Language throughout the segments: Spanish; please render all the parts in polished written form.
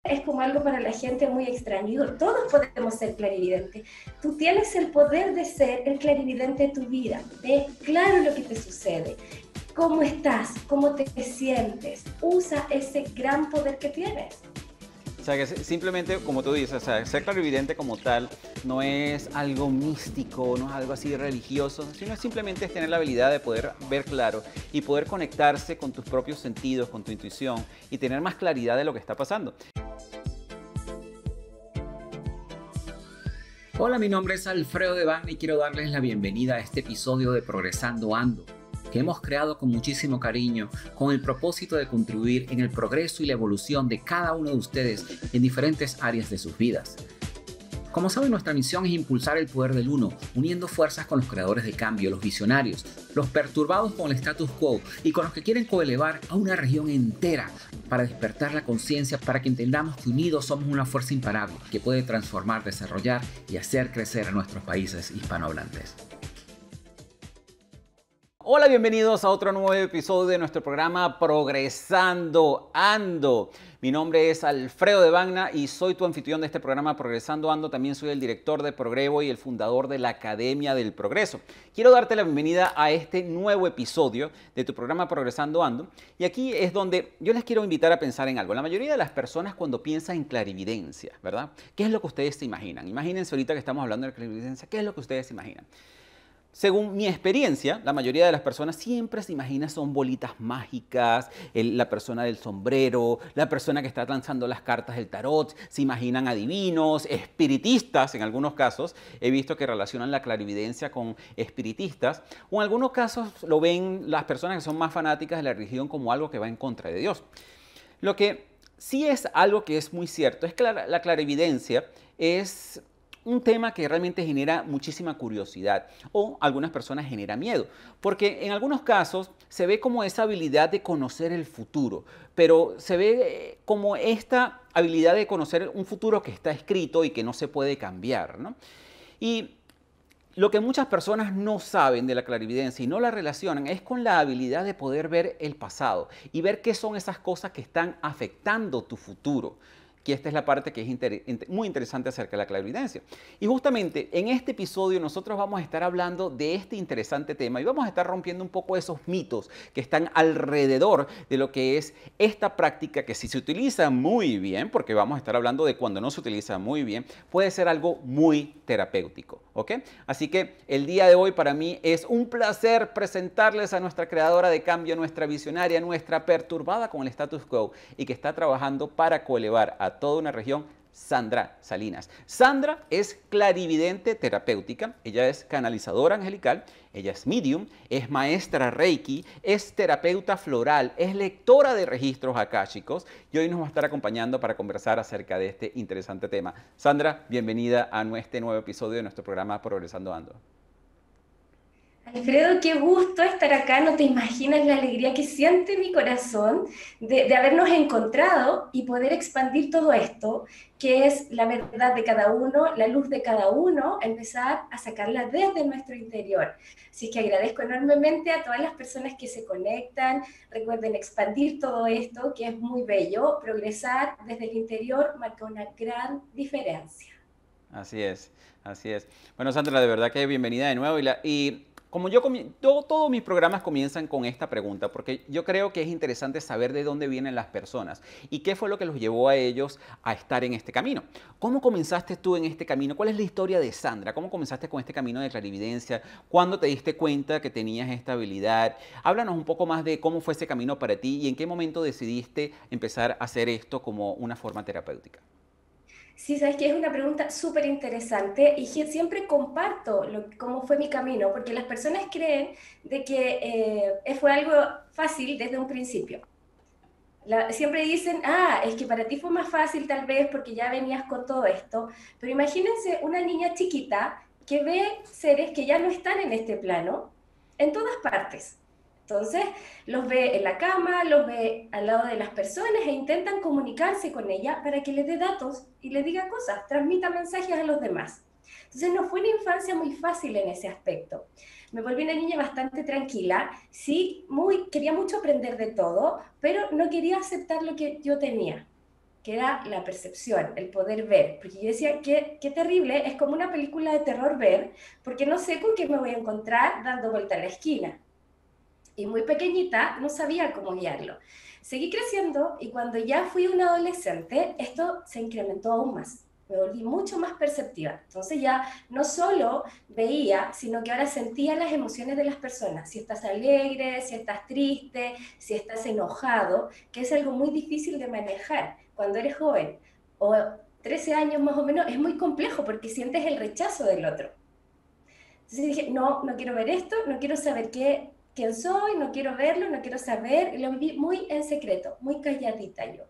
es como algo para la gente muy extraño. Digo, todos podemos ser clarividentes. Tú tienes el poder de ser el clarividente de tu vida. Ves claro lo que te sucede. ¿Cómo estás? ¿Cómo te sientes? Usa ese gran poder que tienes. O sea, que simplemente, como tú dices, o sea, ser clarividente como tal no es algo místico, no es algo así religioso, sino simplemente es tener la habilidad de poder ver claro y poder conectarse con tus propios sentidos, con tu intuición y tener más claridad de lo que está pasando. Hola, mi nombre es Alfredo Devane y quiero darles la bienvenida a este episodio de Progresando Ando, que hemos creado con muchísimo cariño, con el propósito de contribuir en el progreso y la evolución de cada uno de ustedes en diferentes áreas de sus vidas. Como saben, nuestra misión es impulsar el poder del uno, uniendo fuerzas con los creadores de cambio, los visionarios, los perturbados con el status quo y con los que quieren coelevar a una región entera para despertar la conciencia, para que entendamos que unidos somos una fuerza imparable que puede transformar, desarrollar y hacer crecer a nuestros países hispanohablantes. Hola, bienvenidos a otro nuevo episodio de nuestro programa Progresando Ando. Mi nombre es Alfredo Devane y soy tu anfitrión de este programa Progresando Ando. También soy el director de Progrevo y el fundador de la Academia del Progreso. Quiero darte la bienvenida a este nuevo episodio de tu programa Progresando Ando. Y aquí es donde yo les quiero invitar a pensar en algo. La mayoría de las personas cuando piensan en clarividencia, ¿verdad? ¿Qué es lo que ustedes se imaginan? Imagínense ahorita que estamos hablando de clarividencia, ¿qué es lo que ustedes se imaginan? Según mi experiencia, la mayoría de las personas siempre se imagina son bolitas mágicas, la persona del sombrero, la persona que está lanzando las cartas del tarot, se imaginan adivinos, espiritistas en algunos casos. He visto que relacionan la clarividencia con espiritistas, o en algunos casos lo ven las personas que son más fanáticas de la religión como algo que va en contra de Dios. Lo que sí es algo que es muy cierto es que la clarividencia es un tema que realmente genera muchísima curiosidad o algunas personas genera miedo, porque en algunos casos se ve como esa habilidad de conocer el futuro, pero se ve como esta habilidad de conocer un futuro que está escrito y que no se puede cambiar, ¿no? Y lo que muchas personas no saben de la clarividencia y no la relacionan es con la habilidad de poder ver el pasado y ver qué son esas cosas que están afectando tu futuro. Que esta es la parte que es muy interesante acerca de la clarividencia. Y justamente en este episodio nosotros vamos a estar hablando de este interesante tema y vamos a estar rompiendo un poco esos mitos que están alrededor de lo que es esta práctica que si se utiliza muy bien, porque vamos a estar hablando de cuando no se utiliza muy bien, puede ser algo muy terapéutico, ¿ok? Así que el día de hoy para mí es un placer presentarles a nuestra creadora de cambio, nuestra visionaria, nuestra perturbada con el status quo y que está trabajando para coelevar a toda una región, Sandra Salinas. Sandra es clarividente terapéutica, ella es canalizadora angelical, ella es medium, es maestra Reiki, es terapeuta floral, es lectora de registros akáshicos y hoy nos va a estar acompañando para conversar acerca de este interesante tema. Sandra, bienvenida a este nuevo episodio de nuestro programa Progresando Ando. Alfredo, qué gusto estar acá. No te imaginas la alegría que siente mi corazón de habernos encontrado y poder expandir todo esto, que es la verdad de cada uno, la luz de cada uno, empezar a sacarla desde nuestro interior. Así que agradezco enormemente a todas las personas que se conectan. Recuerden expandir todo esto, que es muy bello. Progresar desde el interior marca una gran diferencia. Así es, así es. Bueno, Sandra, de verdad que bienvenida de nuevo. Y como todos mis programas comienzan con esta pregunta, porque yo creo que es interesante saber de dónde vienen las personas y qué fue lo que los llevó a ellos a estar en este camino. ¿Cómo comenzaste tú en este camino? ¿Cuál es la historia de Sandra? ¿Cómo comenzaste con este camino de clarividencia? ¿Cuándo te diste cuenta que tenías esta habilidad? Háblanos un poco más de cómo fue ese camino para ti y en qué momento decidiste empezar a hacer esto como una forma terapéutica. Sí, sabes que es una pregunta súper interesante y siempre comparto cómo fue mi camino, porque las personas creen de que fue algo fácil desde un principio. Siempre dicen, ah, es que para ti fue más fácil tal vez porque ya venías con todo esto, pero imagínense una niña chiquita que ve seres que ya no están en este plano en todas partes. Entonces, los ve en la cama, los ve al lado de las personas e intentan comunicarse con ella para que les dé datos y les diga cosas, transmita mensajes a los demás. Entonces, no fue una infancia muy fácil en ese aspecto. Me volví una niña bastante tranquila, sí, quería mucho aprender de todo, pero no quería aceptar lo que yo tenía. que era la percepción, el poder ver. Porque yo decía, qué terrible, es como una película de terror ver, porque no sé con qué me voy a encontrar dando vuelta a la esquina. Y muy pequeñita no sabía cómo guiarlo. Seguí creciendo y cuando ya fui una adolescente, esto se incrementó aún más. Me volví mucho más perceptiva. Entonces ya no solo veía, sino que ahora sentía las emociones de las personas. Si estás alegre, si estás triste, si estás enojado, que es algo muy difícil de manejar cuando eres joven. O 13 años más o menos, es muy complejo porque sientes el rechazo del otro. Entonces dije, no, no quiero ver esto, no quiero saber quién soy, no quiero verlo, no quiero saber. Y lo viví muy en secreto, muy calladita yo.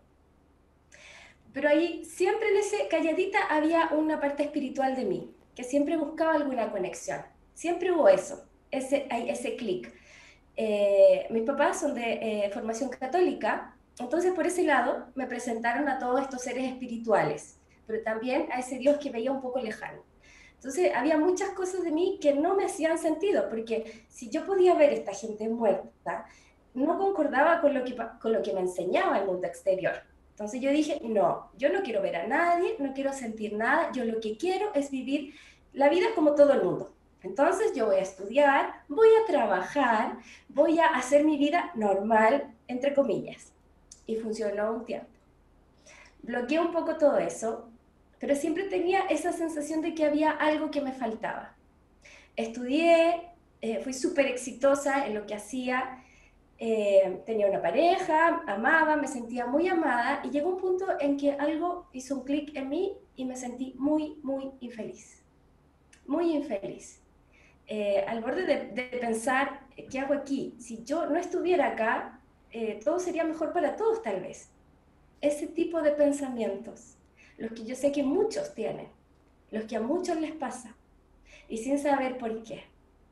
Pero ahí, siempre en ese calladita había una parte espiritual de mí, que siempre buscaba alguna conexión. Siempre hubo eso, ese clic. Mis papás son de formación católica, entonces por ese lado me presentaron a todos estos seres espirituales, pero también a ese Dios que veía un poco lejano. Entonces había muchas cosas de mí que no me hacían sentido, porque si yo podía ver a esta gente muerta, no concordaba con lo que me enseñaba el mundo exterior. Entonces yo dije, no, yo no quiero ver a nadie, no quiero sentir nada, yo lo que quiero es vivir la vida como todo el mundo. Entonces yo voy a estudiar, voy a trabajar, voy a hacer mi vida normal, entre comillas. Y funcionó un tiempo. Bloqueé un poco todo eso, pero siempre tenía esa sensación de que había algo que me faltaba. Estudié, fui súper exitosa en lo que hacía, tenía una pareja, amaba, me sentía muy amada y llegó un punto en que algo hizo un clic en mí y me sentí muy, muy infeliz. Muy infeliz. Al borde de pensar, ¿qué hago aquí? Si yo no estuviera acá, todo sería mejor para todos tal vez. Ese tipo de pensamientos, los que yo sé que muchos tienen, los que a muchos les pasa, y sin saber por qué.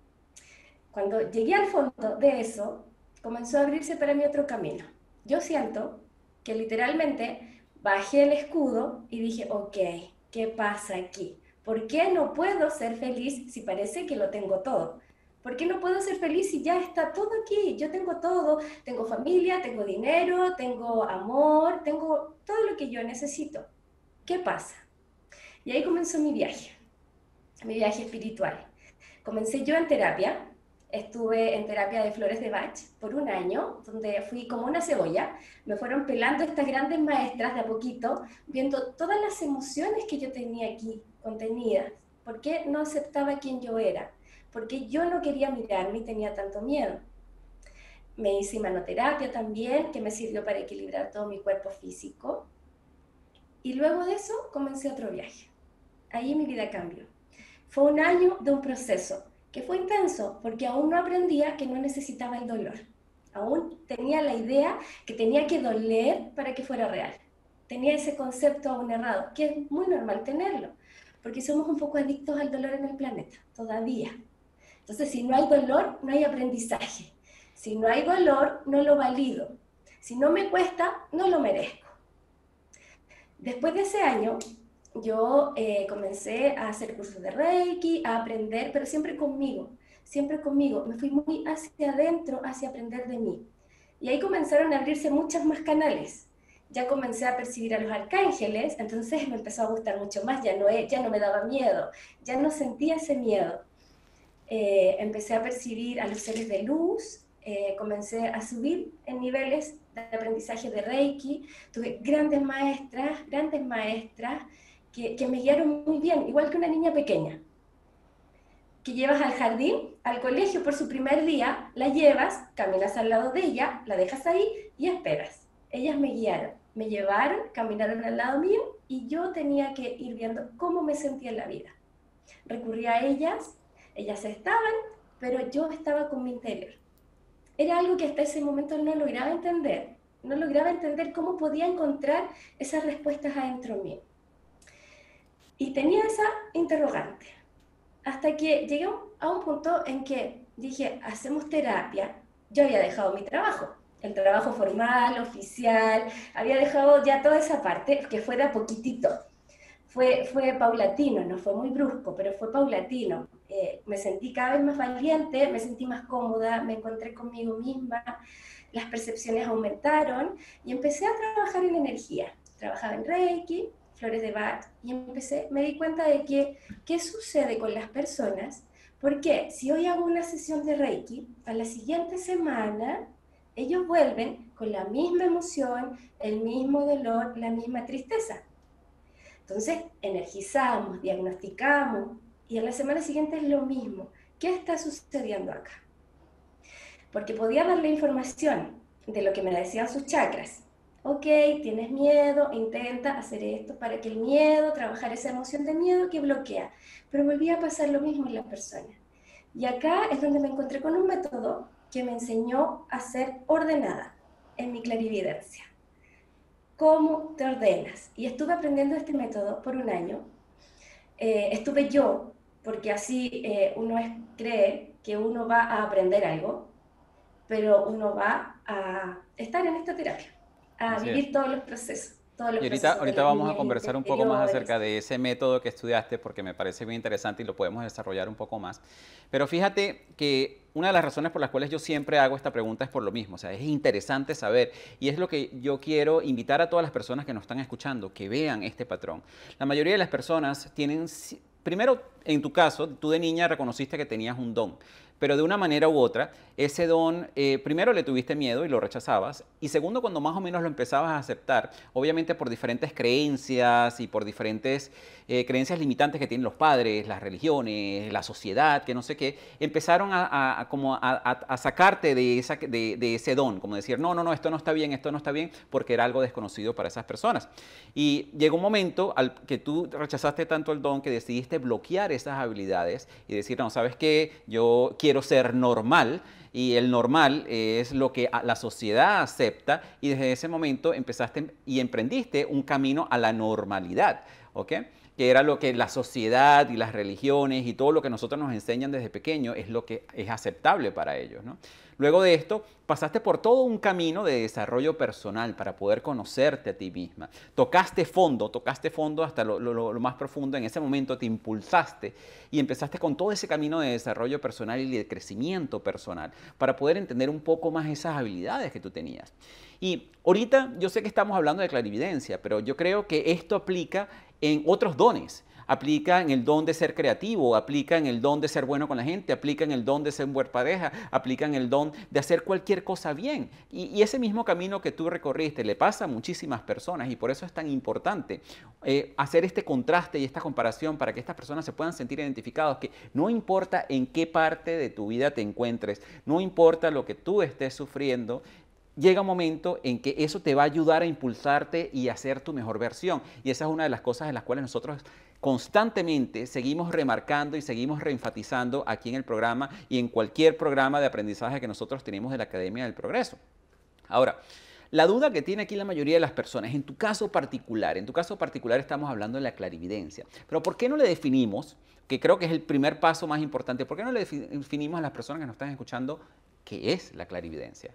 Cuando llegué al fondo de eso, comenzó a abrirse para mí otro camino. Yo siento que literalmente bajé el escudo y dije, ok, ¿qué pasa aquí? ¿Por qué no puedo ser feliz si parece que lo tengo todo? ¿Por qué no puedo ser feliz si ya está todo aquí? Yo tengo todo, tengo familia, tengo dinero, tengo amor, tengo todo lo que yo necesito. ¿Qué pasa? Y ahí comenzó mi viaje espiritual. Comencé yo en terapia, estuve en terapia de flores de Bach por un año, donde fui como una cebolla, me fueron pelando estas grandes maestras de a poquito, viendo todas las emociones que yo tenía aquí contenidas, por qué no aceptaba quién yo era, por qué yo no quería mirarme y tenía tanto miedo. Me hice manoterapia también, que me sirvió para equilibrar todo mi cuerpo físico, y luego de eso comencé otro viaje. Ahí mi vida cambió. Fue un año de un proceso que fue intenso porque aún no aprendía que no necesitaba el dolor. Aún tenía la idea que tenía que doler para que fuera real. Tenía ese concepto aún errado, que es muy normal tenerlo, porque somos un poco adictos al dolor en el planeta, todavía. Entonces, si no hay dolor, no hay aprendizaje. Si no hay dolor, no lo valido. Si no me cuesta, no lo merezco. Después de ese año, yo comencé a hacer cursos de Reiki, a aprender, pero siempre conmigo, siempre conmigo. Me fui muy hacia adentro, hacia aprender de mí. Y ahí comenzaron a abrirse muchos más canales. Ya comencé a percibir a los arcángeles, entonces me empezó a gustar mucho más, ya no me daba miedo, ya no sentía ese miedo. Empecé a percibir a los seres de luz, comencé a subir en niveles de aprendizaje de Reiki, tuve grandes maestras que me guiaron muy bien, igual que una niña pequeña, que llevas al jardín, al colegio por su primer día, la llevas, caminas al lado de ella, la dejas ahí y esperas. Ellas me guiaron, me llevaron, caminaron al lado mío y yo tenía que ir viendo cómo me sentía en la vida. Recurrí a ellas estaban, pero yo estaba con mi interior. Era algo que hasta ese momento no lograba entender cómo podía encontrar esas respuestas adentro mío. Y tenía esa interrogante, hasta que llegué a un punto en que dije, hacemos terapia. Yo había dejado mi trabajo, el trabajo formal, oficial, había dejado ya toda esa parte, que fue de a poquitito. Fue paulatino, no fue muy brusco, pero fue paulatino. Me sentí cada vez más valiente, me sentí más cómoda, me encontré conmigo misma, las percepciones aumentaron y empecé a trabajar en energía. trabajaba en Reiki, flores de Bach, y me di cuenta de que, ¿qué sucede con las personas? Porque si hoy hago una sesión de Reiki, a la siguiente semana ellos vuelven con la misma emoción, el mismo dolor, la misma tristeza. Entonces, energizamos, diagnosticamos, y a la semana siguiente es lo mismo. ¿Qué está sucediendo acá? Porque podía darle información de lo que me decían sus chakras. Ok, tienes miedo, intenta hacer esto para que el miedo, trabajar esa emoción de miedo que bloquea. Pero volvía a pasar lo mismo en la persona. Y acá es donde me encontré con un método que me enseñó a ser ordenada en mi clarividencia. ¿Cómo te ordenas? Y estuve aprendiendo este método por un año. Estuve yo, porque así uno cree que uno va a aprender algo, pero uno va a estar en esta terapia, a Así es. vivir todos los procesos Y de ahorita las vamos a líneas conversar un poco más interiores. acerca de ese método que estudiaste porque me parece bien interesante y lo podemos desarrollar un poco más. Pero fíjate que una de las razones por las cuales yo siempre hago esta pregunta es por lo mismo. O sea, es interesante saber y es lo que yo quiero invitar a todas las personas que nos están escuchando, que vean este patrón. La mayoría de las personas tienen, primero, en tu caso, tú de niña reconociste que tenías un don. Pero de una manera u otra, ese don, primero le tuviste miedo y lo rechazabas, y segundo, cuando más o menos lo empezabas a aceptar, obviamente por diferentes creencias y por diferentes creencias limitantes que tienen los padres, las religiones, la sociedad, que no sé qué, empezaron a sacarte de ese don, como decir, no, no, no, esto no está bien, porque era algo desconocido para esas personas. Y llegó un momento al que tú rechazaste tanto el don que decidiste bloquear esas habilidades y decir, no, ¿sabes qué? Yo quiero ser normal y el normal es lo que la sociedad acepta y desde ese momento empezaste y emprendiste un camino a la normalidad, ¿ok? Que era lo que la sociedad y las religiones y todo lo que nosotros nos enseñan desde pequeño es lo que es aceptable para ellos, ¿no? Luego de esto, pasaste por todo un camino de desarrollo personal para poder conocerte a ti misma. Tocaste fondo hasta lo más profundo. En ese momento te impulsaste y empezaste con todo ese camino de desarrollo personal y de crecimiento personal para poder entender un poco más esas habilidades que tú tenías. Y ahorita yo sé que estamos hablando de clarividencia, pero yo creo que esto aplica en otros dones. Aplica en el don de ser creativo, aplica en el don de ser bueno con la gente, aplica en el don de ser buena pareja, aplica en el don de hacer cualquier cosa bien. Y ese mismo camino que tú recorriste le pasa a muchísimas personas y por eso es tan importante hacer este contraste y esta comparación para que estas personas se puedan sentir identificados, que no importa en qué parte de tu vida te encuentres, no importa lo que tú estés sufriendo, llega un momento en que eso te va a ayudar a impulsarte y a ser tu mejor versión. Y esa es una de las cosas en las cuales nosotros constantemente seguimos remarcando y seguimos reenfatizando aquí en el programa y en cualquier programa de aprendizaje que nosotros tenemos de la Academia del Progreso. Ahora, la duda que tiene aquí la mayoría de las personas, en tu caso particular estamos hablando de la clarividencia, pero ¿por qué no le definimos, que creo que es el primer paso más importante, ¿por qué no le definimos a las personas que nos están escuchando qué es la clarividencia?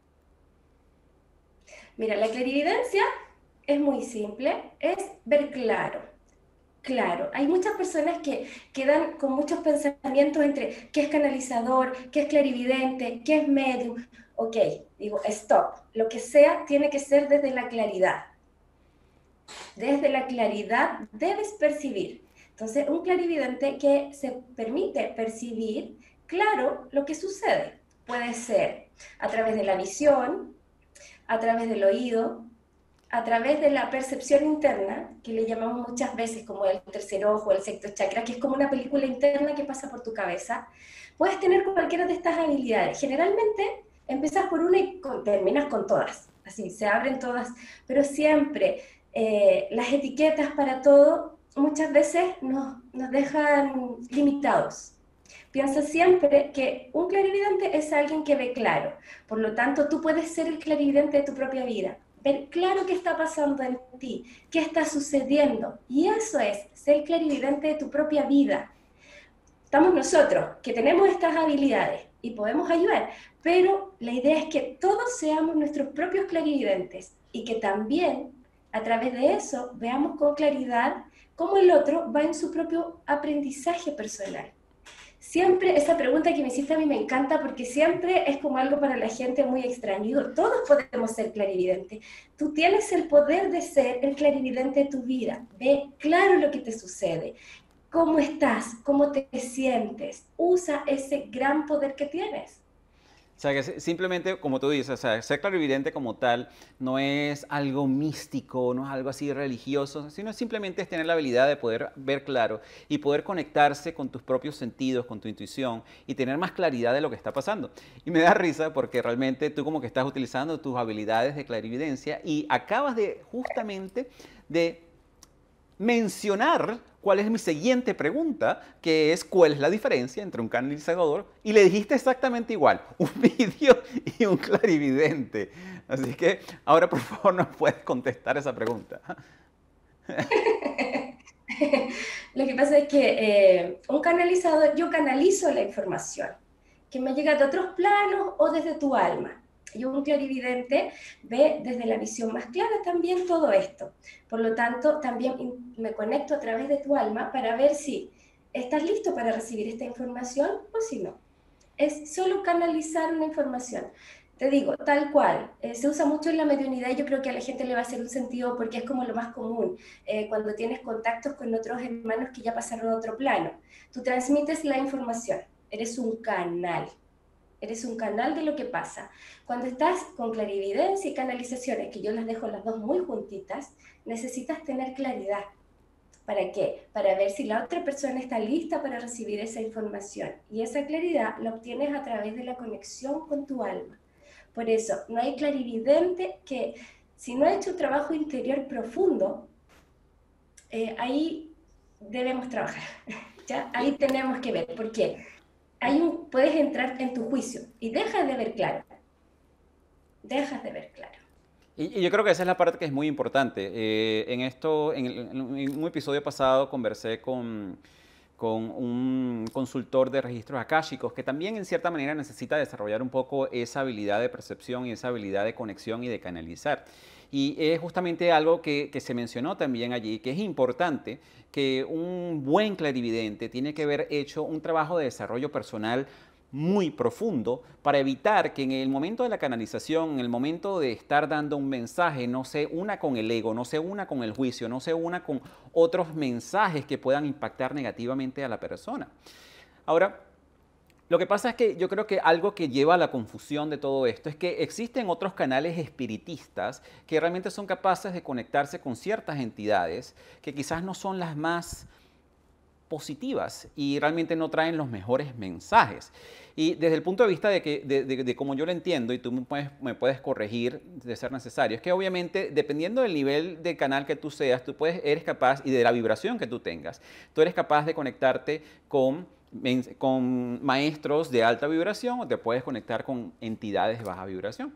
Mira, la clarividencia es muy simple, es ver claro. Claro, hay muchas personas que quedan con muchos pensamientos entre qué es canalizador, qué es clarividente, qué es medium. Ok, digo, stop. Lo que sea tiene que ser desde la claridad. Desde la claridad debes percibir. Entonces, un clarividente que se permite percibir claro lo que sucede. Puede ser a través de la visión, a través del oído, a través de la percepción interna, que le llamamos muchas veces como el tercer ojo, el sexto chakra, que es como una película interna que pasa por tu cabeza, puedes tener cualquiera de estas habilidades. Generalmente empiezas por una y terminas con todas, así, se abren todas, pero siempre las etiquetas para todo muchas veces nos dejan limitados. Piensa siempre que un clarividente es alguien que ve claro, por lo tanto tú puedes ser el clarividente de tu propia vida, ver claro qué está pasando en ti, qué está sucediendo, y eso es ser clarividente de tu propia vida. Estamos nosotros, que tenemos estas habilidades y podemos ayudar, pero la idea es que todos seamos nuestros propios clarividentes y que también a través de eso veamos con claridad cómo el otro va en su propio aprendizaje personal. Siempre esa pregunta que me hiciste a mí me encanta porque siempre es como algo para la gente muy extraño. Digo, todos podemos ser clarividentes. Tú tienes el poder de ser el clarividente de tu vida. Ve claro lo que te sucede. ¿Cómo estás? ¿Cómo te sientes? Usa ese gran poder que tienes. O sea, que simplemente, como tú dices, o sea, ser clarividente como tal no es algo místico, no es algo así religioso, sino simplemente es tener la habilidad de poder ver claro y poder conectarse con tus propios sentidos, con tu intuición y tener más claridad de lo que está pasando. Y me da risa porque realmente tú como que estás utilizando tus habilidades de clarividencia y acabas de justamente de mencionar cuál es mi siguiente pregunta, que es cuál es la diferencia entre un canalizador, y le dijiste exactamente igual, un vídeo y un clarividente. Así que ahora por favor nos puedes contestar esa pregunta. Lo que pasa es que un canalizador, yo canalizo la información que me llega de otros planos o desde tu alma. Y un clarividente ve desde la visión más clara también todo esto. Por lo tanto, también me conecto a través de tu alma para ver si estás listo para recibir esta información o si no. Es solo canalizar una información. Te digo, tal cual, se usa mucho en la mediunidad y yo creo que a la gente le va a hacer un sentido porque es como lo más común, cuando tienes contactos con otros hermanos que ya pasaron a otro plano. Tú transmites la información, eres un canal de lo que pasa. Cuando estás con clarividencia y canalizaciones, que yo las dejo las dos muy juntitas, necesitas tener claridad. ¿Para qué? Para ver si la otra persona está lista para recibir esa información. Y esa claridad la obtienes a través de la conexión con tu alma. Por eso, no hay clarividente que, si no ha hecho un trabajo interior profundo, ahí debemos trabajar. ¿Ya? Ahí tenemos que ver, porque puedes entrar en tu juicio y dejas de ver claro. Dejas de ver claro. Y yo creo que esa es la parte que es muy importante. En un episodio pasado conversé con un consultor de registros akáshicos que también en cierta manera necesita desarrollar un poco esa habilidad de percepción y esa habilidad de conexión y de canalizar. Y es justamente algo que se mencionó también allí, que es importante que un buen clarividente tiene que haber hecho un trabajo de desarrollo personal muy profundo para evitar que en el momento de la canalización, en el momento de estar dando un mensaje, no se una con el ego, no se una con el juicio, no se una con otros mensajes que puedan impactar negativamente a la persona. Ahora, lo que pasa es que yo creo que algo que lleva a la confusión de todo esto es que existen otros canales espiritistas que realmente son capaces de conectarse con ciertas entidades que quizás no son las más positivas y realmente no traen los mejores mensajes. Y desde el punto de vista de cómo yo lo entiendo, y tú me puedes corregir de ser necesario, es que obviamente dependiendo del nivel de canal que tú seas, eres capaz, y de la vibración que tú tengas, tú eres capaz de conectarte con maestros de alta vibración o te puedes conectar con entidades de baja vibración.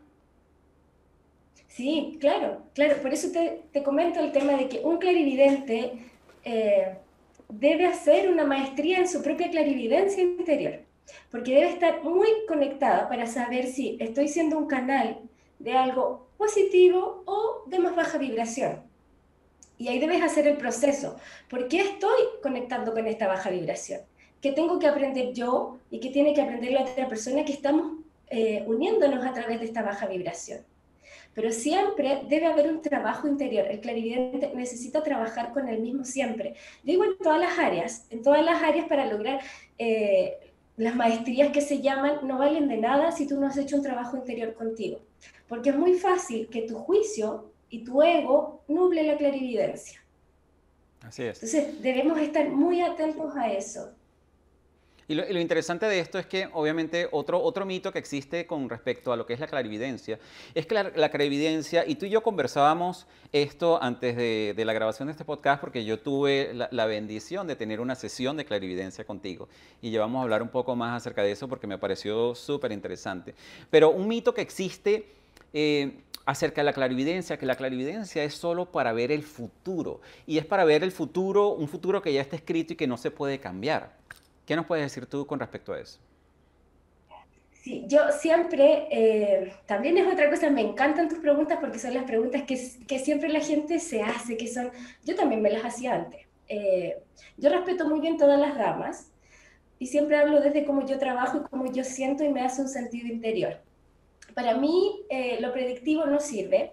Sí, claro, claro. Por eso te comento el tema de que un clarividente debe hacer una maestría en su propia clarividencia interior, porque debe estar muy conectada para saber si estoy siendo un canal de algo positivo o de más baja vibración. Y ahí debes hacer el proceso. ¿Por qué estoy conectando con esta baja vibración? ¿Qué tengo que aprender yo y qué tiene que aprender la otra persona que estamos uniéndonos a través de esta baja vibración? Pero siempre debe haber un trabajo interior. El clarividente necesita trabajar con él mismo siempre. Digo en todas las áreas para lograr las maestrías que se llaman, no valen de nada si tú no has hecho un trabajo interior contigo. Porque es muy fácil que tu juicio y tu ego nuble la clarividencia. Así es. Entonces debemos estar muy atentos a eso. Y lo interesante de esto es que obviamente otro mito que existe con respecto a lo que es la clarividencia es que la clarividencia, y tú y yo conversábamos esto antes de la grabación de este podcast porque yo tuve la bendición de tener una sesión de clarividencia contigo y llevamos a hablar un poco más acerca de eso porque me pareció súper interesante. Pero un mito que existe acerca de la clarividencia, que la clarividencia es solo para ver el futuro y es para ver el futuro, un futuro que ya está escrito y que no se puede cambiar. ¿Qué nos puedes decir tú con respecto a eso? Sí, yo siempre, también es otra cosa, me encantan tus preguntas porque son las preguntas que siempre la gente se hace, yo también me las hacía antes. Yo respeto muy bien todas las ramas y siempre hablo desde cómo yo trabajo y cómo yo siento y me hace un sentido interior. Para mí, lo predictivo no sirve.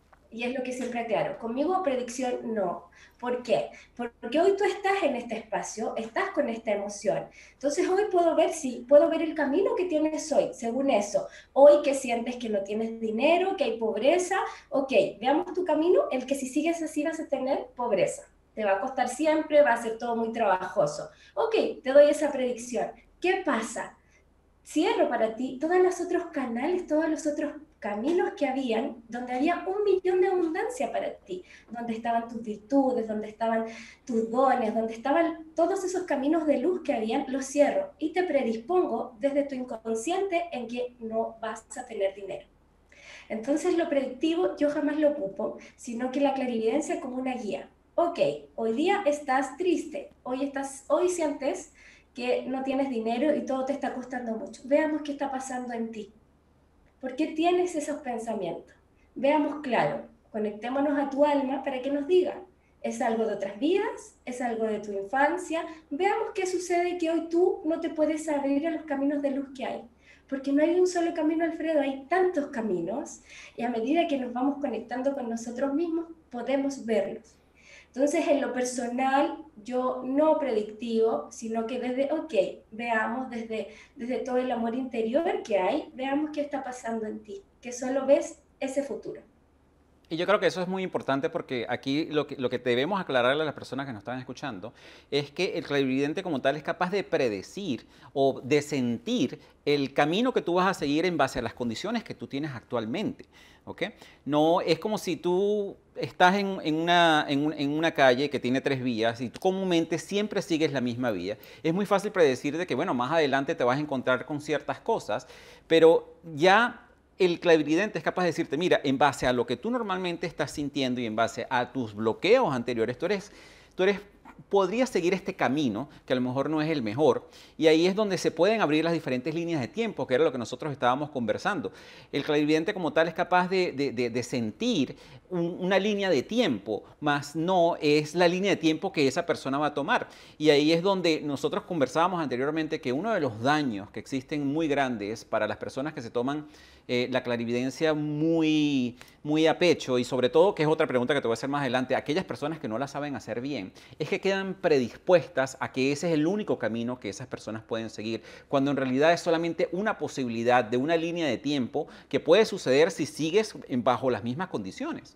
Y es lo que siempre aclaro. Conmigo predicción no. ¿Por qué? Porque hoy tú estás en este espacio, estás con esta emoción. Entonces hoy puedo ver el camino que tienes hoy, según eso. Hoy que sientes que no tienes dinero, que hay pobreza, ok, veamos tu camino, el que si sigues así vas a tener pobreza. Te va a costar siempre, va a ser todo muy trabajoso. Ok, te doy esa predicción. ¿Qué pasa? Cierro para ti todos los otros canales, todos los otros caminos que habían, donde había 1.000.000 de abundancia para ti, donde estaban tus virtudes, donde estaban tus dones, donde estaban todos esos caminos de luz que habían, los cierro y te predispongo desde tu inconsciente en que no vas a tener dinero. Entonces lo predictivo yo jamás lo ocupo, sino que la clarividencia como una guía. Ok, hoy día estás triste, hoy sientes que no tienes dinero y todo te está costando mucho. Veamos qué está pasando en ti. ¿Por qué tienes esos pensamientos? Veamos claro, conectémonos a tu alma para que nos diga. ¿Es algo de otras vidas? ¿Es algo de tu infancia? Veamos qué sucede que hoy tú no te puedes abrir a los caminos de luz que hay. Porque no hay un solo camino, Alfredo, hay tantos caminos y a medida que nos vamos conectando con nosotros mismos podemos verlos. Entonces, en lo personal, yo no predictivo, sino que veamos desde todo el amor interior que hay, veamos qué está pasando en ti, que solo ves ese futuro. Y yo creo que eso es muy importante porque aquí lo que debemos aclararle a las personas que nos están escuchando es que el clarividente como tal es capaz de predecir o de sentir el camino que tú vas a seguir en base a las condiciones que tú tienes actualmente. ¿Ok? No es como si tú estás en una calle que tiene 3 vías y tú comúnmente siempre sigues la misma vía. Es muy fácil predecir de que, bueno, más adelante te vas a encontrar con ciertas cosas, pero ya el clarividente es capaz de decirte, mira, en base a lo que tú normalmente estás sintiendo y en base a tus bloqueos anteriores, podrías seguir este camino, que a lo mejor no es el mejor, y ahí es donde se pueden abrir las diferentes líneas de tiempo, que era lo que nosotros estábamos conversando. El clarividente como tal es capaz de sentir una línea de tiempo, más no es la línea de tiempo que esa persona va a tomar. Y ahí es donde nosotros conversábamos anteriormente que uno de los daños que existen muy grandes para las personas que se toman la clarividencia muy a pecho, y sobre todo, que es otra pregunta que te voy a hacer más adelante, aquellas personas que no la saben hacer bien, es que quedan predispuestas a que ese es el único camino que esas personas pueden seguir, cuando en realidad es solamente una posibilidad de una línea de tiempo que puede suceder si sigues bajo las mismas condiciones.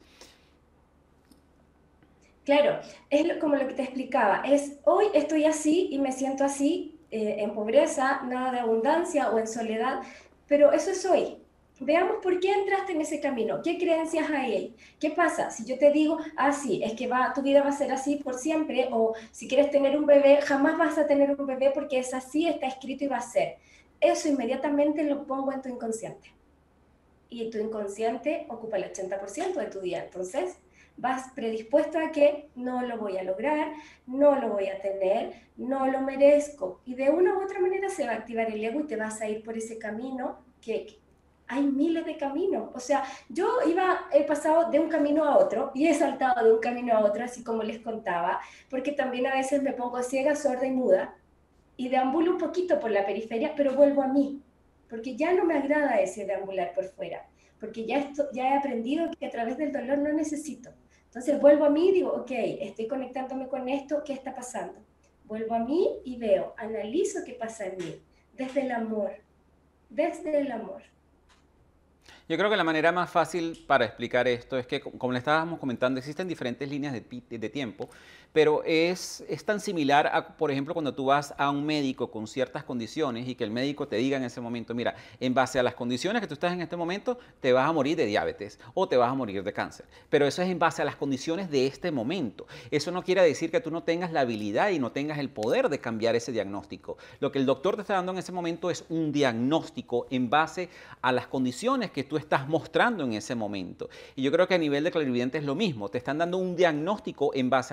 Claro, como lo que te explicaba, hoy estoy así y me siento así, en pobreza, nada de abundancia o en soledad, pero eso es hoy. Veamos por qué entraste en ese camino, qué creencias hay ahí, qué pasa si yo te digo, sí, es que tu vida va a ser así por siempre, o si quieres tener un bebé, jamás vas a tener un bebé porque es así, está escrito y va a ser. Eso inmediatamente lo pongo en tu inconsciente. Y tu inconsciente ocupa el 80% de tu día, entonces vas predispuesto a que no lo voy a lograr, no lo voy a tener, no lo merezco. Y de una u otra manera se va a activar el ego y te vas a ir por ese camino que hay miles de caminos. O sea, yo he pasado de un camino a otro y he saltado de un camino a otro, así como les contaba, porque también a veces me pongo ciega, sorda y muda y deambulo un poquito por la periferia, pero vuelvo a mí, porque ya no me agrada ese deambular por fuera, porque ya he aprendido que a través del dolor no necesito. Entonces vuelvo a mí y digo, ok, estoy conectándome con esto, ¿qué está pasando? Vuelvo a mí y veo, analizo qué pasa en mí, desde el amor, desde el amor. Yo creo que la manera más fácil para explicar esto es que, como le estábamos comentando, existen diferentes líneas de tiempo, pero es tan similar a, por ejemplo, cuando tú vas a un médico con ciertas condiciones y que el médico te diga en ese momento, mira, en base a las condiciones que tú estás en este momento, te vas a morir de diabetes o te vas a morir de cáncer. Pero eso es en base a las condiciones de este momento. Eso no quiere decir que tú no tengas la habilidad y no tengas el poder de cambiar ese diagnóstico. Lo que el doctor te está dando en ese momento es un diagnóstico en base a las condiciones que tú estás mostrando en ese momento. Y yo creo que a nivel de clarividente es lo mismo. Te están dando un diagnóstico en base a lo que tú estás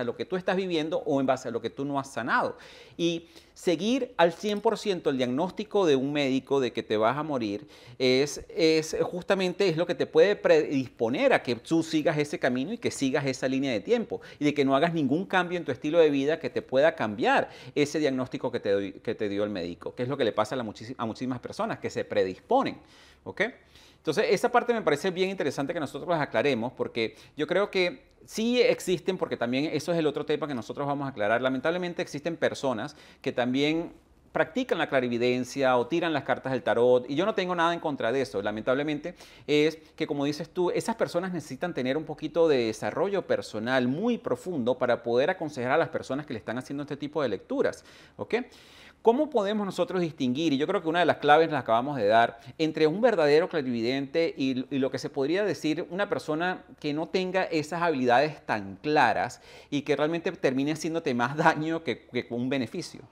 estás viviendo o en base a lo que tú no has sanado. Y seguir al 100% el diagnóstico de un médico de que te vas a morir justamente es lo que te puede predisponer a que tú sigas ese camino y que sigas esa línea de tiempo y de que no hagas ningún cambio en tu estilo de vida que te pueda cambiar ese diagnóstico que te dio el médico, que es lo que le pasa a muchísimas personas que se predisponen, ¿ok? Entonces, esa parte me parece bien interesante que nosotros las aclaremos, porque yo creo que sí existen, porque también eso es el otro tema que nosotros vamos a aclarar. Lamentablemente existen personas que también practican la clarividencia o tiran las cartas del tarot, y yo no tengo nada en contra de eso. Lamentablemente es que, como dices tú, esas personas necesitan tener un poquito de desarrollo personal muy profundo para poder aconsejar a las personas que le están haciendo este tipo de lecturas, ¿ok? ¿Cómo podemos nosotros distinguir, y yo creo que una de las claves las acabamos de dar, entre un verdadero clarividente y lo que se podría decir una persona que no tenga esas habilidades tan claras y que realmente termine haciéndote más daño que un beneficio?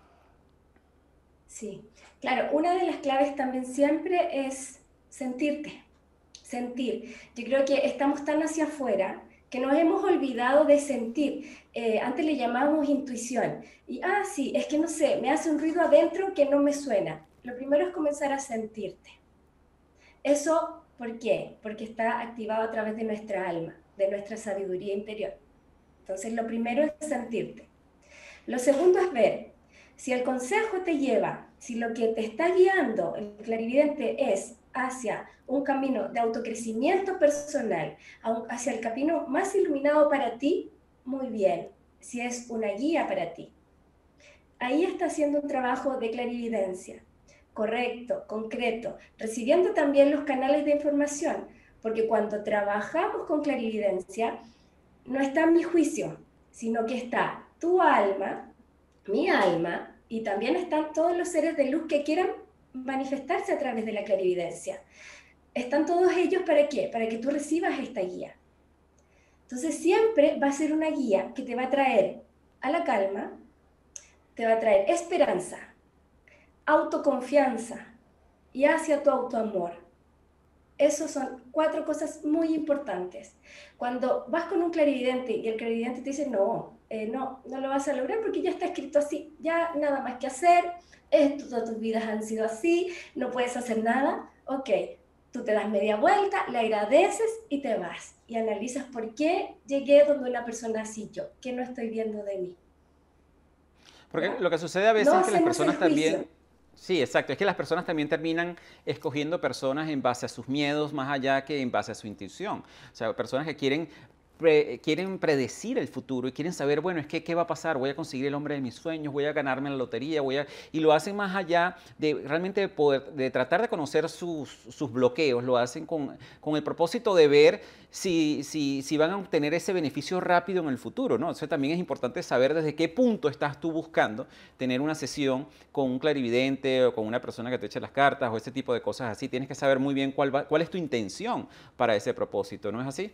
Sí, claro, una de las claves también siempre es sentirte, sentir. Yo creo que estamos tan hacia afuera que nos hemos olvidado de sentir. Antes le llamábamos intuición. Y, sí, es que no sé, me hace un ruido adentro que no me suena. Lo primero es comenzar a sentirte. Eso, ¿por qué? Porque está activado a través de nuestra alma, de nuestra sabiduría interior. Entonces, lo primero es sentirte. Lo segundo es ver si el consejo te lleva, si lo que te está guiando el clarividente es hacia un camino de autocrecimiento personal, hacia el camino más iluminado para ti, muy bien, si es una guía para ti. Ahí está haciendo un trabajo de clarividencia, correcto, concreto, recibiendo también los canales de información, porque cuando trabajamos con clarividencia, no está mi juicio, sino que está tu alma, mi alma, y también están todos los seres de luz que quieran manifestarse a través de la clarividencia. Están todos ellos ¿para qué? Para que tú recibas esta guía. Entonces siempre va a ser una guía que te va a traer a la calma, te va a traer esperanza, autoconfianza y hacia tu autoamor. Esas son 4 cosas muy importantes. Cuando vas con un clarividente y el clarividente te dice no lo vas a lograr porque ya está escrito así, ya nada más que hacer, todas tus vidas han sido así, no puedes hacer nada, ok, tú te das media vuelta, le agradeces y te vas. Y analizas por qué llegué donde una persona así yo, qué no estoy viendo de mí. Porque ¿Ya? lo que sucede a veces No es que las hacemos personas el juicio. también... Sí, exacto. Es que las personas también terminan escogiendo personas en base a sus miedos más allá que en base a su intuición. O sea, personas que quieren predecir el futuro y quieren saber, bueno, es que ¿qué va a pasar? Voy a conseguir el hombre de mis sueños, voy a ganarme la lotería, y lo hacen más allá de realmente de tratar de conocer sus bloqueos, lo hacen con el propósito de ver si van a obtener ese beneficio rápido en el futuro, ¿no? Entonces también es importante saber desde qué punto estás tú buscando tener una sesión con un clarividente o con una persona que te eche las cartas o ese tipo de cosas así. Tienes que saber muy bien cuál es tu intención para ese propósito, ¿no es así?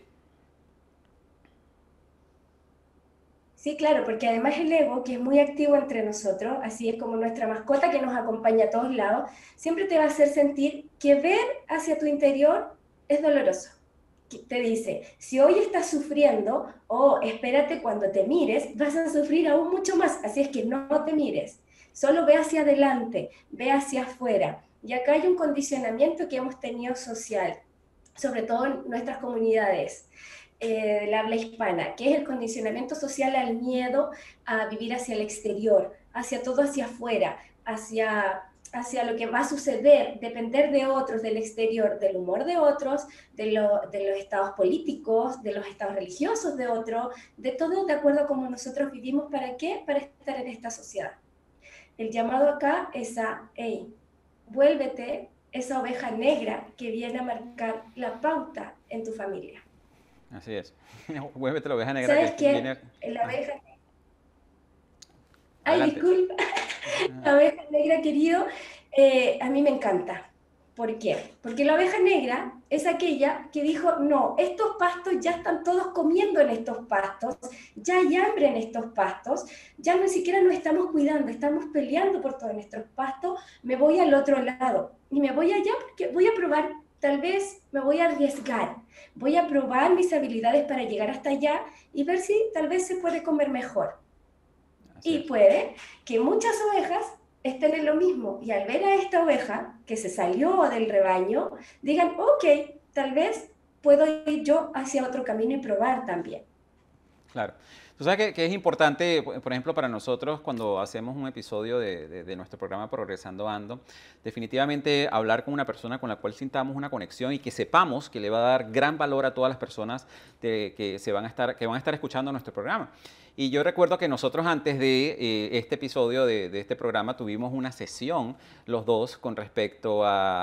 Sí, claro, porque además el ego, que es muy activo entre nosotros, así es como nuestra mascota que nos acompaña a todos lados, siempre te va a hacer sentir que ver hacia tu interior es doloroso. Te dice, si hoy estás sufriendo, espérate, cuando te mires, vas a sufrir aún mucho más, así es que no te mires, solo ve hacia adelante, ve hacia afuera. Y acá hay un condicionamiento que hemos tenido social, sobre todo en nuestras comunidades del habla hispana, que es el condicionamiento social al miedo a vivir hacia el exterior, hacia todo hacia afuera, hacia lo que va a suceder, depender de otros, del exterior, del humor de otros, de los estados políticos, de los estados religiosos de otros, de todo de acuerdo a cómo nosotros vivimos. ¿Para qué? Para estar en esta sociedad. El llamado acá es hey, vuélvete esa oveja negra que viene a marcar la pauta en tu familia. Así es. Vuélvete la oveja negra. ¿Sabes que qué? viene... La oveja... Adelante. Disculpa. La oveja negra, querido, a mí me encanta. ¿Por qué? Porque la oveja negra es aquella que dijo, no, estos pastos ya están todos comiendo en estos pastos, ya hay hambre en estos pastos, ya ni siquiera nos estamos cuidando, estamos peleando por todos nuestros pastos, me voy al otro lado. Y me voy allá porque voy a probar tal vez me voy a arriesgar, voy a probar mis habilidades para llegar hasta allá y ver si tal vez se puede comer mejor. Y puede que muchas ovejas estén en lo mismo y al ver a esta oveja que se salió del rebaño, digan, ok, tal vez puedo ir yo hacia otro camino y probar también. Claro. Tú sabes que es importante, por ejemplo, para nosotros cuando hacemos un episodio de nuestro programa Progresando Ando, definitivamente hablar con una persona con la cual sintamos una conexión y que sepamos que le va a dar gran valor a todas las personas que van a estar escuchando nuestro programa. Y yo recuerdo que nosotros antes de este episodio de este programa tuvimos una sesión los dos con respecto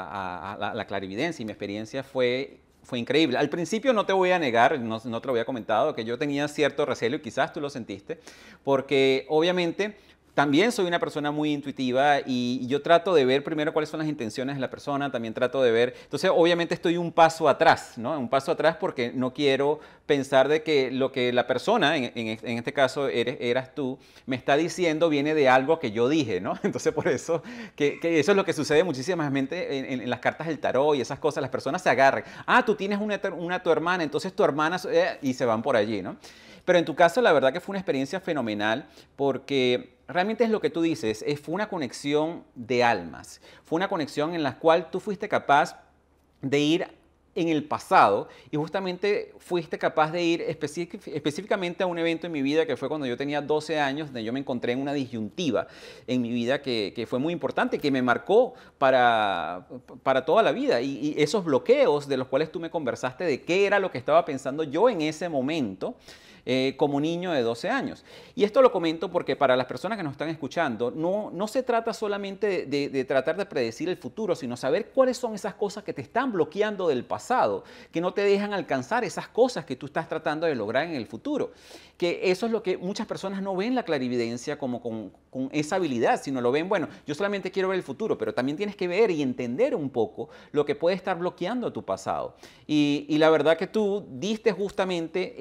a la clarividencia y mi experiencia fue increíble. Al principio no te voy a negar, no te lo había comentado, que yo tenía cierto recelo y quizás tú lo sentiste, porque obviamente también soy una persona muy intuitiva y yo trato de ver primero cuáles son las intenciones de la persona, también trato de ver, entonces obviamente estoy un paso atrás, ¿no? Un paso atrás porque no quiero pensar de que lo que la persona, en este caso eras tú, me está diciendo viene de algo que yo dije, ¿no? Entonces por eso, que eso es lo que sucede muchísimas veces en las cartas del tarot y esas cosas, las personas se agarran, tú tienes tu hermana, entonces tu hermana, y se van por allí, ¿no? Pero en tu caso, la verdad que fue una experiencia fenomenal porque realmente es lo que tú dices, fue una conexión de almas, fue una conexión en la cual tú fuiste capaz de ir en el pasado y justamente fuiste capaz de ir específicamente a un evento en mi vida que fue cuando yo tenía 12 años, donde yo me encontré en una disyuntiva en mi vida que fue muy importante, que me marcó para toda la vida y esos bloqueos de los cuales tú me conversaste de qué era lo que estaba pensando yo en ese momento. Como niño de 12 años. Y esto lo comento porque para las personas que nos están escuchando, no se trata solamente de tratar de predecir el futuro, sino saber cuáles son esas cosas que te están bloqueando del pasado, que no te dejan alcanzar esas cosas que tú estás tratando de lograr en el futuro. Que eso es lo que muchas personas no ven la clarividencia como con esa habilidad, sino lo ven, bueno, yo solamente quiero ver el futuro, pero también tienes que ver y entender un poco lo que puede estar bloqueando tu pasado. Y la verdad que tú diste justamente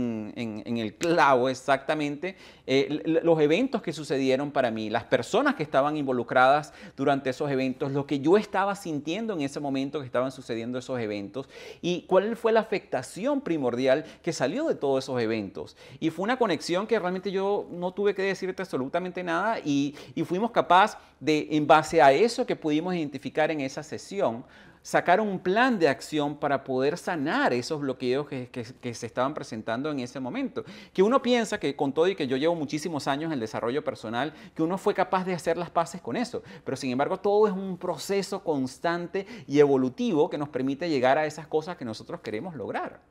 en el clavo exactamente los eventos que sucedieron para mí, las personas que estaban involucradas durante esos eventos, lo que yo estaba sintiendo en ese momento que estaban sucediendo esos eventos y cuál fue la afectación primordial que salió de todos esos eventos. Y fue una conexión que realmente yo no tuve que decirte absolutamente nada y fuimos capaces de, en base a eso que pudimos identificar en esa sesión, sacar un plan de acción para poder sanar esos bloqueos que se estaban presentando en ese momento. Que uno piensa que con todo y que yo llevo muchísimos años en el desarrollo personal, que uno fue capaz de hacer las paces con eso. Pero sin embargo, todo es un proceso constante y evolutivo que nos permite llegar a esas cosas que nosotros queremos lograr.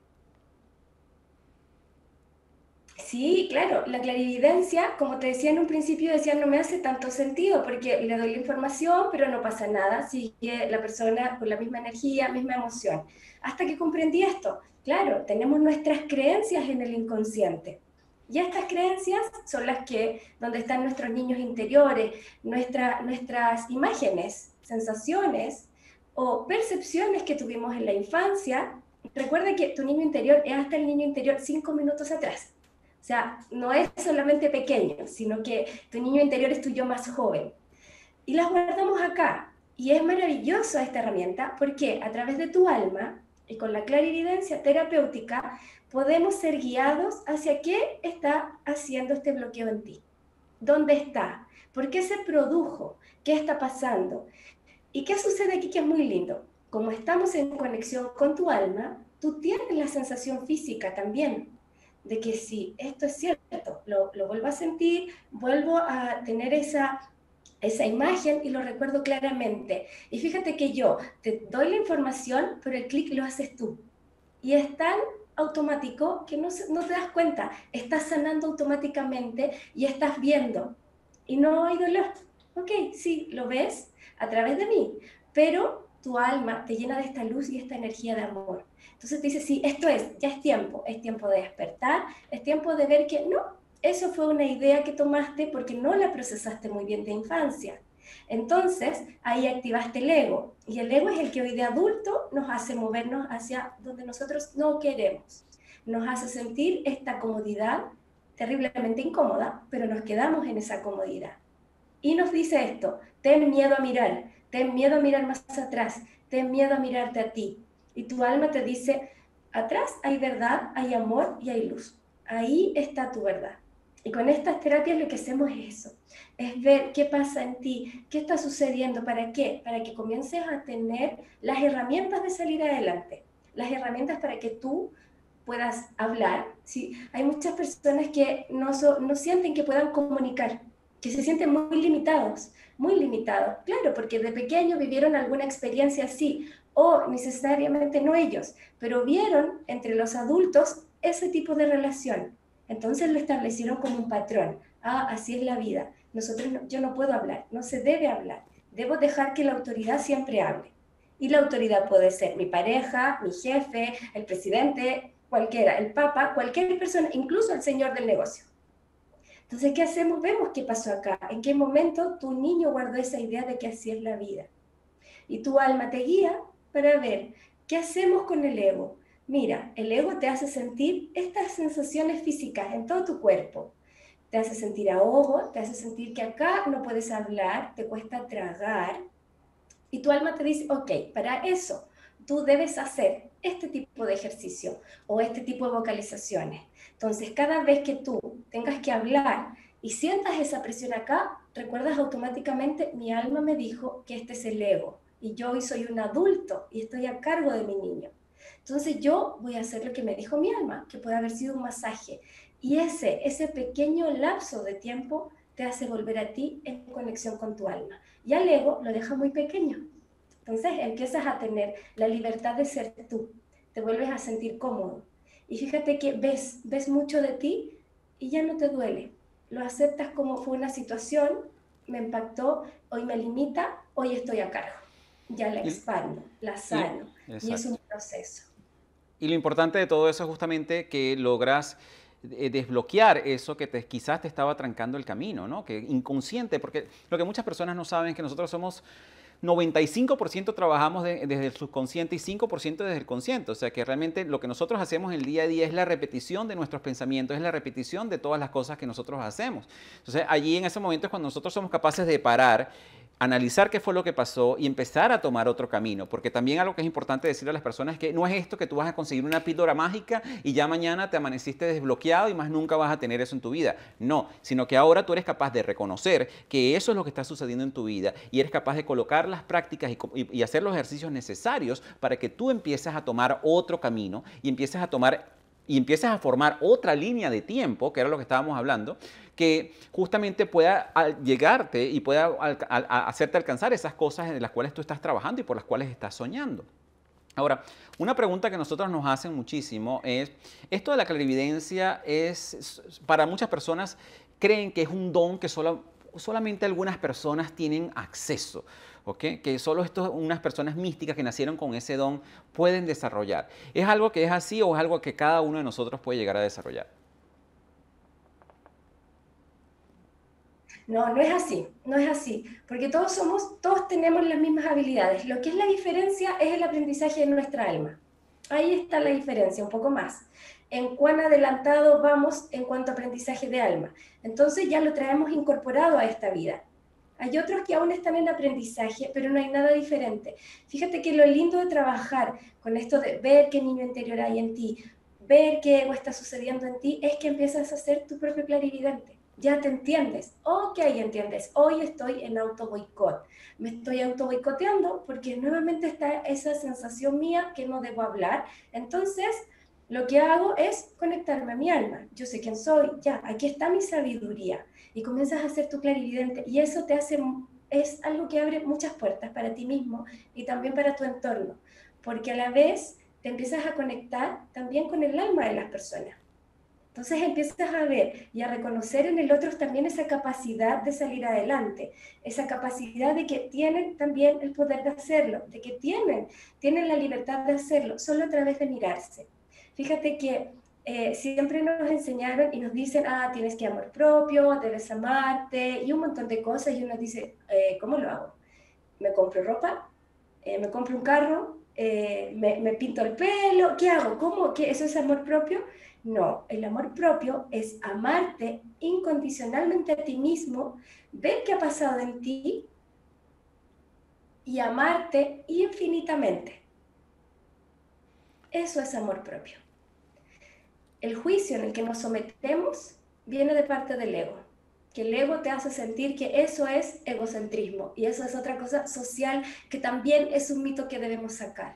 Sí, claro, la clarividencia, como te decía en un principio, decía no me hace tanto sentido porque le doy la información, pero no pasa nada, sigue la persona con la misma energía, misma emoción. Hasta que comprendí esto, claro, tenemos nuestras creencias en el inconsciente. Y estas creencias son las que, donde están nuestros niños interiores, nuestras imágenes, sensaciones o percepciones que tuvimos en la infancia. Recuerda que tu niño interior es hasta el niño interior 5 minutos atrás. O sea, no es solamente pequeño, sino que tu niño interior es tu yo más joven. Y las guardamos acá. Y es maravillosa esta herramienta porque a través de tu alma y con la clarividencia terapéutica podemos ser guiados hacia qué está haciendo este bloqueo en ti. ¿Dónde está? ¿Por qué se produjo? ¿Qué está pasando? ¿Y qué sucede aquí que es muy lindo? Como estamos en conexión con tu alma, tú tienes la sensación física también de que sí, esto es cierto, lo vuelvo a sentir, vuelvo a tener esa imagen y lo recuerdo claramente. Y fíjate que yo te doy la información, pero el clic lo haces tú. Y es tan automático que no te das cuenta, estás sanando automáticamente y estás viendo. Y no hay dolor. Ok, sí, lo ves a través de mí, pero tu alma te llena de esta luz y esta energía de amor. Entonces te dice, sí, esto ya es tiempo de despertar, es tiempo de ver que no, eso fue una idea que tomaste porque no la procesaste muy bien de infancia. Entonces, ahí activaste el ego, y el ego es el que hoy de adulto nos hace movernos hacia donde nosotros no queremos. Nos hace sentir esta comodidad terriblemente incómoda, pero nos quedamos en esa comodidad. Y nos dice esto, ten miedo a mirar más atrás, ten miedo a mirarte a ti. Y tu alma te dice, atrás hay verdad, hay amor y hay luz. Ahí está tu verdad. Y con estas terapias lo que hacemos es eso, es ver qué pasa en ti, qué está sucediendo, ¿para qué? Para que comiences a tener las herramientas de salir adelante, las herramientas para que tú puedas hablar. ¿Sí? Hay muchas personas que no sienten que puedan comunicar, que se sienten muy limitados, claro, porque de pequeño vivieron alguna experiencia así, o necesariamente no ellos, pero vieron entre los adultos ese tipo de relación. Entonces lo establecieron como un patrón. Ah, así es la vida. Yo no puedo hablar, no se debe hablar. Debo dejar que la autoridad siempre hable. Y la autoridad puede ser mi pareja, mi jefe, el presidente, cualquiera, el papa, cualquier persona, incluso el señor del negocio. Entonces, ¿qué hacemos? Vemos qué pasó acá. ¿En qué momento tu niño guardó esa idea de que así es la vida? Y tu alma te guía para ver qué hacemos con el ego. Mira, el ego te hace sentir estas sensaciones físicas en todo tu cuerpo. Te hace sentir ahogo, te hace sentir que acá no puedes hablar, te cuesta tragar. Y tu alma te dice, ok, para eso tú debes hacer este tipo de ejercicio o este tipo de vocalizaciones. Entonces, cada vez que tú tengas que hablar y sientas esa presión acá, recuerdas automáticamente, mi alma me dijo que este es el ego y yo hoy soy un adulto y estoy a cargo de mi niño. Entonces yo voy a hacer lo que me dijo mi alma, que puede haber sido un masaje. Y ese pequeño lapso de tiempo te hace volver a ti en conexión con tu alma. Y al ego lo deja muy pequeño. Entonces empiezas a tener la libertad de ser tú, te vuelves a sentir cómodo. Y fíjate que ves mucho de ti y ya no te duele. Lo aceptas como fue una situación, me impactó, hoy me limita, hoy estoy a cargo. Ya la expando, la sano. Y es un proceso. Y lo importante de todo eso es justamente que logras desbloquear eso que quizás te estaba trancando el camino, ¿no? Que inconsciente, porque lo que muchas personas no saben es que nosotros somos 95% trabajamos desde el subconsciente y 5% desde el consciente. O sea que realmente lo que nosotros hacemos en el día a día es la repetición de nuestros pensamientos, es la repetición de todas las cosas que nosotros hacemos. Entonces allí en ese momento es cuando nosotros somos capaces de parar, analizar qué fue lo que pasó y empezar a tomar otro camino. Porque también algo que es importante decirle a las personas es que no es esto que tú vas a conseguir una píldora mágica y ya mañana te amaneciste desbloqueado y más nunca vas a tener eso en tu vida. No, sino que ahora tú eres capaz de reconocer que eso es lo que está sucediendo en tu vida y eres capaz de colocar las prácticas y hacer los ejercicios necesarios para que tú empieces a tomar otro camino y empieces a formar otra línea de tiempo, que era lo que estábamos hablando, que justamente pueda llegarte y pueda hacerte alcanzar esas cosas en las cuales tú estás trabajando y por las cuales estás soñando. Ahora, una pregunta que nosotros nos hacen muchísimo es, esto de la clarividencia para muchas personas creen que es un don que solamente algunas personas tienen acceso, ¿ok? Que solo unas personas místicas que nacieron con ese don pueden desarrollar. ¿Es algo que es así o es algo que cada uno de nosotros puede llegar a desarrollar? No, no es así, no es así, porque todos tenemos las mismas habilidades. Lo que es la diferencia es el aprendizaje de nuestra alma. Ahí está la diferencia, un poco más. En cuán adelantado vamos en cuanto a aprendizaje de alma. Entonces ya lo traemos incorporado a esta vida. Hay otros que aún están en aprendizaje, pero no hay nada diferente. Fíjate que lo lindo de trabajar con esto de ver qué niño interior hay en ti, ver qué ego está sucediendo en ti, es que empiezas a ser tu propio clarividente. Ya te entiendes. Ok, entiendes. Hoy estoy en auto boicot. Me estoy auto boicoteando porque nuevamente está esa sensación mía que no debo hablar. Entonces, lo que hago es conectarme a mi alma. Yo sé quién soy. Ya, aquí está mi sabiduría. Y comienzas a ser tu clarividente. Y eso es algo que abre muchas puertas para ti mismo y también para tu entorno. Porque a la vez te empiezas a conectar también con el alma de las personas. Entonces empiezas a ver y a reconocer en el otro también esa capacidad de salir adelante, esa capacidad de que tienen también el poder de hacerlo, de que tienen la libertad de hacerlo, solo a través de mirarse. Fíjate que siempre nos enseñaron y nos dicen, tienes que amor propio, debes amarte y un montón de cosas y uno dice, ¿cómo lo hago? ¿Me compro ropa? ¿Me compro un carro? Me pinto el pelo? ¿Qué hago? ¿Cómo? ¿Qué? ¿Eso es amor propio? No, el amor propio es amarte incondicionalmente a ti mismo, ver qué ha pasado en ti y amarte infinitamente. Eso es amor propio. El juicio en el que nos sometemos viene de parte del ego, que el ego te hace sentir que eso es egocentrismo, y eso es otra cosa social que también es un mito que debemos sacar.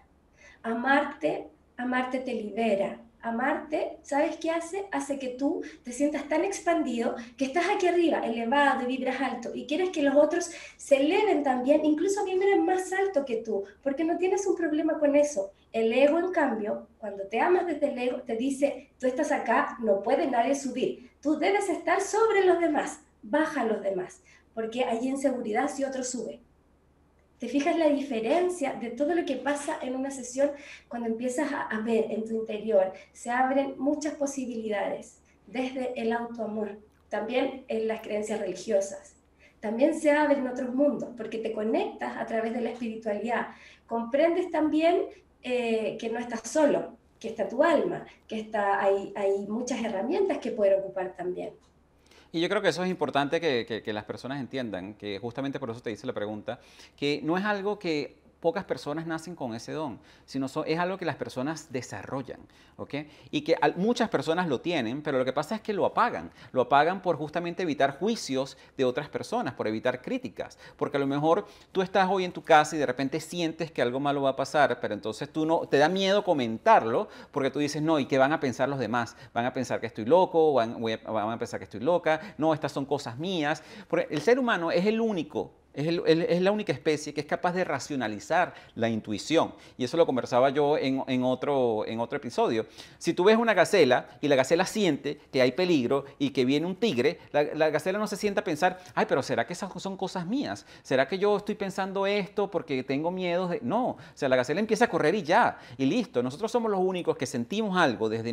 Amarte te libera. Amarte, ¿sabes qué hace? Hace que tú te sientas tan expandido, que estás aquí arriba, elevado, vibras alto, y quieres que los otros se eleven también, incluso vibren más alto que tú, porque no tienes un problema con eso. El ego, en cambio, cuando te amas desde el ego, te dice, tú estás acá, no puede nadie subir, tú debes estar sobre los demás, baja a los demás, porque hay inseguridad si otro sube. ¿Te fijas la diferencia de todo lo que pasa en una sesión cuando empiezas a ver en tu interior? Se abren muchas posibilidades, desde el autoamor, también en las creencias religiosas. También se abren otros mundos, porque te conectas a través de la espiritualidad. Comprendes también que no estás solo, que está tu alma, que hay muchas herramientas que poder ocupar también. Y yo creo que eso es importante que las personas entiendan, que justamente por eso te hice la pregunta, que no es algo que pocas personas nacen con ese don, sino es algo que las personas desarrollan, ¿ok? Y que muchas personas lo tienen, pero lo que pasa es que lo apagan por justamente evitar juicios de otras personas, por evitar críticas, porque a lo mejor tú estás hoy en tu casa y de repente sientes que algo malo va a pasar, pero entonces tú no, te da miedo comentarlo, porque tú dices, no, ¿y qué van a pensar los demás? Van a pensar que estoy loco, van a pensar que estoy loca, no, estas son cosas mías, porque el ser humano es el único. Es la única especie que es capaz de racionalizar la intuición. Y eso lo conversaba yo en otro episodio. Si tú ves una gacela y la gacela siente que hay peligro y que viene un tigre, la gacela no se sienta a pensar, ay, pero ¿será que esas son cosas mías? ¿Será que yo estoy pensando esto porque tengo miedo de...? No, o sea, la gacela empieza a correr y ya, y listo. Nosotros somos los únicos que sentimos algo desde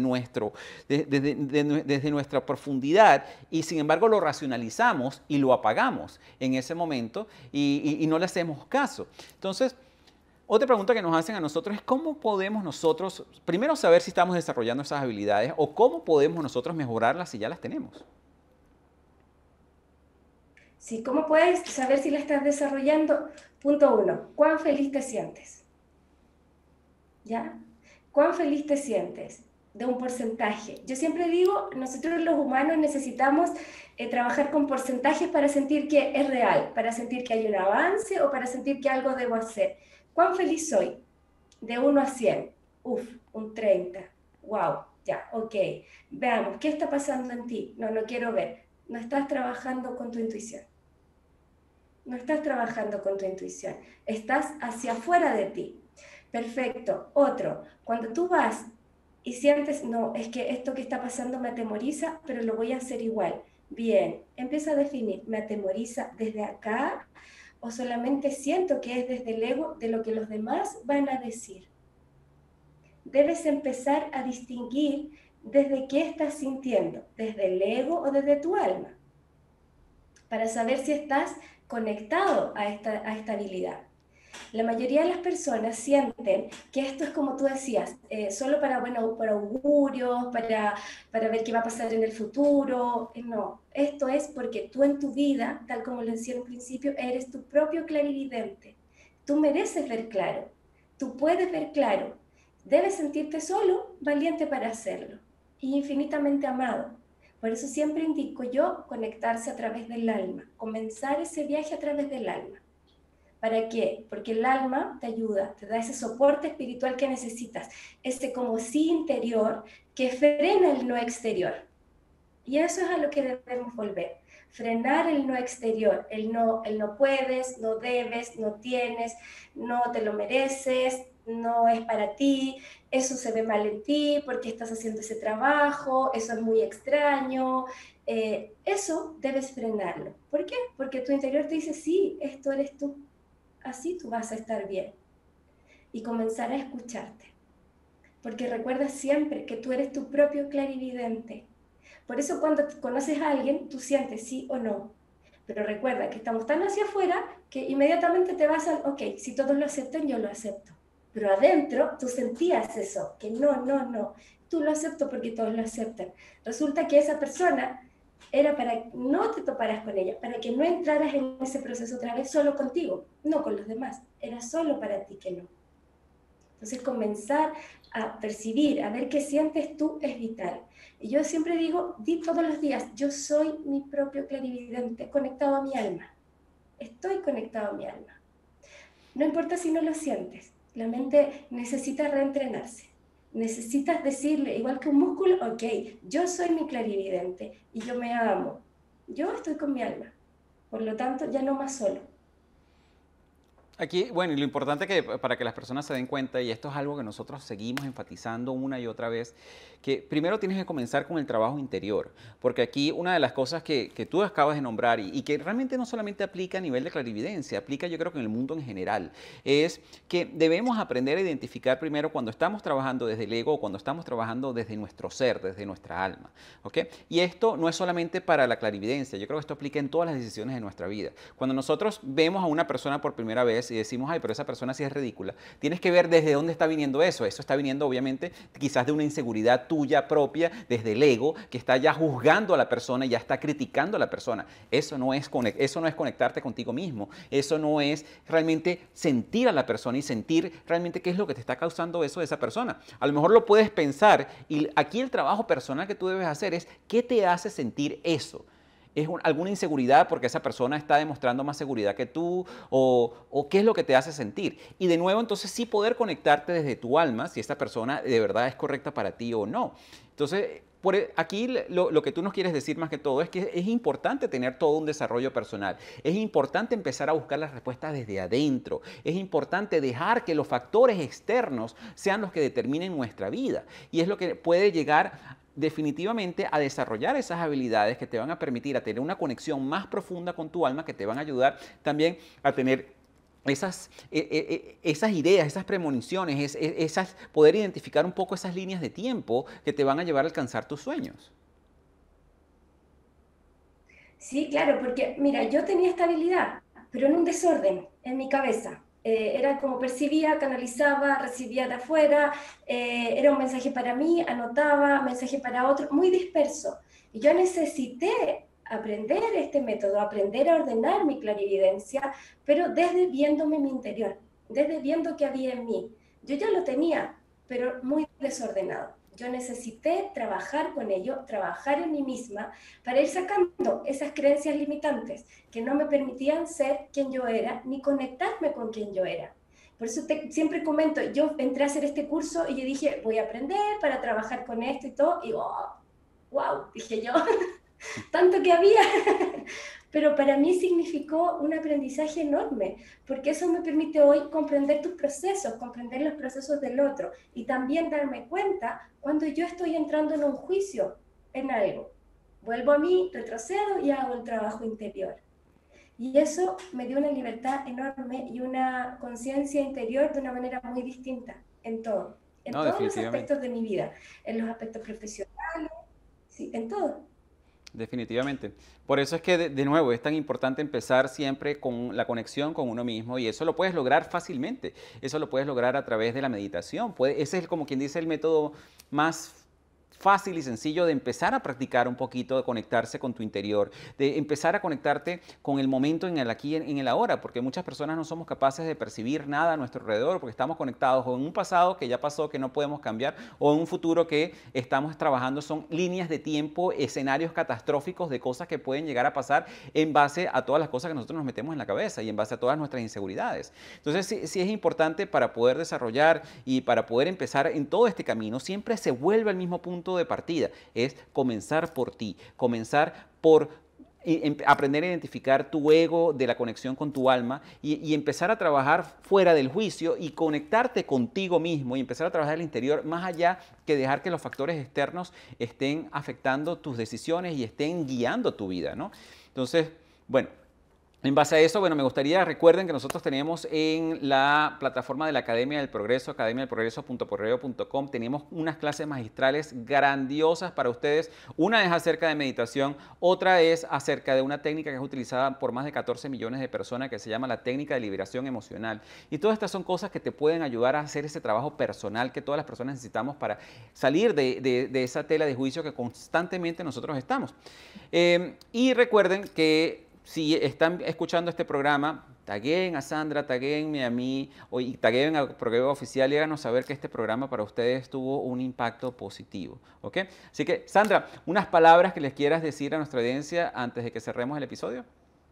nuestra profundidad y sin embargo lo racionalizamos y lo apagamos en ese momento. Y no le hacemos caso. Entonces, otra pregunta que nos hacen a nosotros es cómo podemos nosotros, primero saber si estamos desarrollando esas habilidades o cómo podemos nosotros mejorarlas si ya las tenemos. Sí, ¿cómo puedes saber si la estás desarrollando? Punto 1, ¿cuán feliz te sientes? ¿Ya? ¿Cuán feliz te sientes? De un porcentaje. Yo siempre digo, nosotros los humanos necesitamos trabajar con porcentajes para sentir que es real, para sentir que hay un avance o para sentir que algo debo hacer. ¿Cuán feliz soy? De 1 a 100. Uf, un 30. Wow, ya, ok. Veamos, ¿qué está pasando en ti? No, no quiero ver. No estás trabajando con tu intuición. No estás trabajando con tu intuición. Estás hacia afuera de ti. Perfecto. Otro, cuando tú vas y sientes, no, es que esto que está pasando me atemoriza, pero lo voy a hacer igual. Bien, empieza a definir, ¿me atemoriza desde acá o solamente siento que es desde el ego de lo que los demás van a decir? Debes empezar a distinguir desde qué estás sintiendo, desde el ego o desde tu alma, para saber si estás conectado a esta habilidad. La mayoría de las personas sienten que esto es como tú decías, solo para augurios, para ver qué va a pasar en el futuro. No, esto es porque tú en tu vida, tal como lo decía en un principio, eres tu propio clarividente. Tú mereces ver claro, tú puedes ver claro. Debes sentirte solo, valiente para hacerlo y infinitamente amado. Por eso siempre indico yo conectarse a través del alma, comenzar ese viaje a través del alma. ¿Para qué? Porque el alma te ayuda, te da ese soporte espiritual que necesitas, ese como sí interior que frena el no exterior. Y eso es a lo que debemos volver, frenar el no exterior, el no puedes, no debes, no tienes, no te lo mereces, no es para ti, eso se ve mal en ti porque estás haciendo ese trabajo, eso es muy extraño. Eso debes frenarlo. ¿Por qué? Porque tu interior te dice, sí, esto eres tú. Así tú vas a estar bien. Y comenzar a escucharte. Porque recuerda siempre que tú eres tu propio clarividente. Por eso cuando conoces a alguien, tú sientes sí o no. Pero recuerda que estamos tan hacia afuera que inmediatamente te vas al, ok, si todos lo aceptan, yo lo acepto. Pero adentro tú sentías eso, que no. Tú lo acepto porque todos lo aceptan. Resulta que esa persona era para que no te toparas con ella, para que no entraras en ese proceso otra vez solo contigo, no con los demás, era solo para ti que no. Entonces comenzar a percibir, a ver qué sientes tú es vital. Y yo siempre digo, di todos los días, yo soy mi propio clarividente, conectado a mi alma. Estoy conectado a mi alma. No importa si no lo sientes, la mente necesita reentrenarse. Necesitas decirle, igual que un músculo, ok, yo soy mi clarividente y yo me amo. Yo estoy con mi alma. Por lo tanto, ya no más solo. Aquí, bueno, y lo importante que para que las personas se den cuenta, y esto es algo que nosotros seguimos enfatizando una y otra vez, que primero tienes que comenzar con el trabajo interior, porque aquí una de las cosas que tú acabas de nombrar y que realmente no solamente aplica a nivel de clarividencia, aplica yo creo que en el mundo en general, es que debemos aprender a identificar primero cuando estamos trabajando desde el ego o cuando estamos trabajando desde nuestro ser, desde nuestra alma, ¿ok? Y esto no es solamente para la clarividencia, yo creo que esto aplica en todas las decisiones de nuestra vida. Cuando nosotros vemos a una persona por primera vez y decimos, ay, pero esa persona sí es ridícula, tienes que ver desde dónde está viniendo eso. Eso está viniendo obviamente quizás de una inseguridad tuya propia, desde el ego, que está ya juzgando a la persona y ya está criticando a la persona. Eso no es conectarte contigo mismo, eso no es realmente sentir a la persona y sentir realmente qué es lo que te está causando eso de esa persona. A lo mejor lo puedes pensar y aquí el trabajo personal que tú debes hacer es qué te hace sentir eso. ¿Es alguna inseguridad porque esa persona está demostrando más seguridad que tú? ¿O qué es lo que te hace sentir? Y de nuevo, entonces sí poder conectarte desde tu alma, si esta persona de verdad es correcta para ti o no. Entonces, aquí lo que tú nos quieres decir más que todo es que es importante tener todo un desarrollo personal. Es importante empezar a buscar las respuestas desde adentro. Es importante dejar que los factores externos sean los que determinen nuestra vida. Y es lo que puede llegar definitivamente a desarrollar esas habilidades que te van a permitir a tener una conexión más profunda con tu alma, que te van a ayudar también a tener esas ideas, esas premoniciones, poder identificar un poco esas líneas de tiempo que te van a llevar a alcanzar tus sueños. Sí, claro, porque mira, yo tenía estabilidad, pero en un desorden en mi cabeza. Era como percibía, canalizaba, recibía de afuera, era un mensaje para mí, anotaba, mensaje para otro, muy disperso. Y yo necesité aprender este método, aprender a ordenar mi clarividencia, pero desde viéndome mi interior, desde viendo qué había en mí. Yo ya lo tenía, pero muy desordenado. Yo necesité trabajar con ello, trabajar en mí misma, para ir sacando esas creencias limitantes que no me permitían ser quien yo era, ni conectarme con quien yo era. Por eso siempre comento, yo entré a hacer este curso y yo dije, voy a aprender para trabajar con esto y todo, y oh, wow, dije yo, tanto que había. Pero para mí significó un aprendizaje enorme, porque eso me permite hoy comprender tus procesos, comprender los procesos del otro, y también darme cuenta cuando yo estoy entrando en un juicio, en algo. Vuelvo a mí, retrocedo y hago el trabajo interior. Y eso me dio una libertad enorme y una conciencia interior de una manera muy distinta en todo, en No, todos los definitivamente. aspectos de mi vida, en los aspectos profesionales, sí, en todo. Definitivamente. Por eso es que, de nuevo, es tan importante empezar siempre con la conexión con uno mismo y eso lo puedes lograr fácilmente. Eso lo puedes lograr a través de la meditación. Ese es, como quien dice, el método más fácil y sencillo de empezar a practicar un poquito, de conectarse con tu interior, de empezar a conectarte con el momento en el aquí, en el ahora, porque muchas personas no somos capaces de percibir nada a nuestro alrededor, porque estamos conectados o en un pasado que ya pasó, que no podemos cambiar, o en un futuro que estamos trabajando, son líneas de tiempo, escenarios catastróficos de cosas que pueden llegar a pasar en base a todas las cosas que nosotros nos metemos en la cabeza y en base a todas nuestras inseguridades. Entonces, sí es importante para poder desarrollar y para poder empezar en todo este camino, siempre se vuelve al mismo punto de partida, es comenzar por ti, comenzar por aprender a identificar tu ego de la conexión con tu alma y empezar a trabajar fuera del juicio y conectarte contigo mismo y empezar a trabajar el interior más allá que dejar que los factores externos estén afectando tus decisiones y estén guiando tu vida, ¿no? Entonces, bueno, En base a eso, bueno, me gustaría, recuerden que nosotros tenemos en la plataforma de la Academia del Progreso, academiadelprogreso.progreso.com, tenemos unas clases magistrales grandiosas para ustedes. Una es acerca de meditación, otra es acerca de una técnica que es utilizada por más de 14 millones de personas que se llama la técnica de liberación emocional. Y todas estas son cosas que te pueden ayudar a hacer ese trabajo personal que todas las personas necesitamos para salir de esa tela de juicio que constantemente nosotros estamos. Y recuerden que si están escuchando este programa, tagueen a Sandra, tagueenme a mí y tagueen a Progreso Oficial y háganos saber que este programa para ustedes tuvo un impacto positivo. ¿Ok? Así que, Sandra, unas palabras que les quieras decir a nuestra audiencia antes de que cerremos el episodio.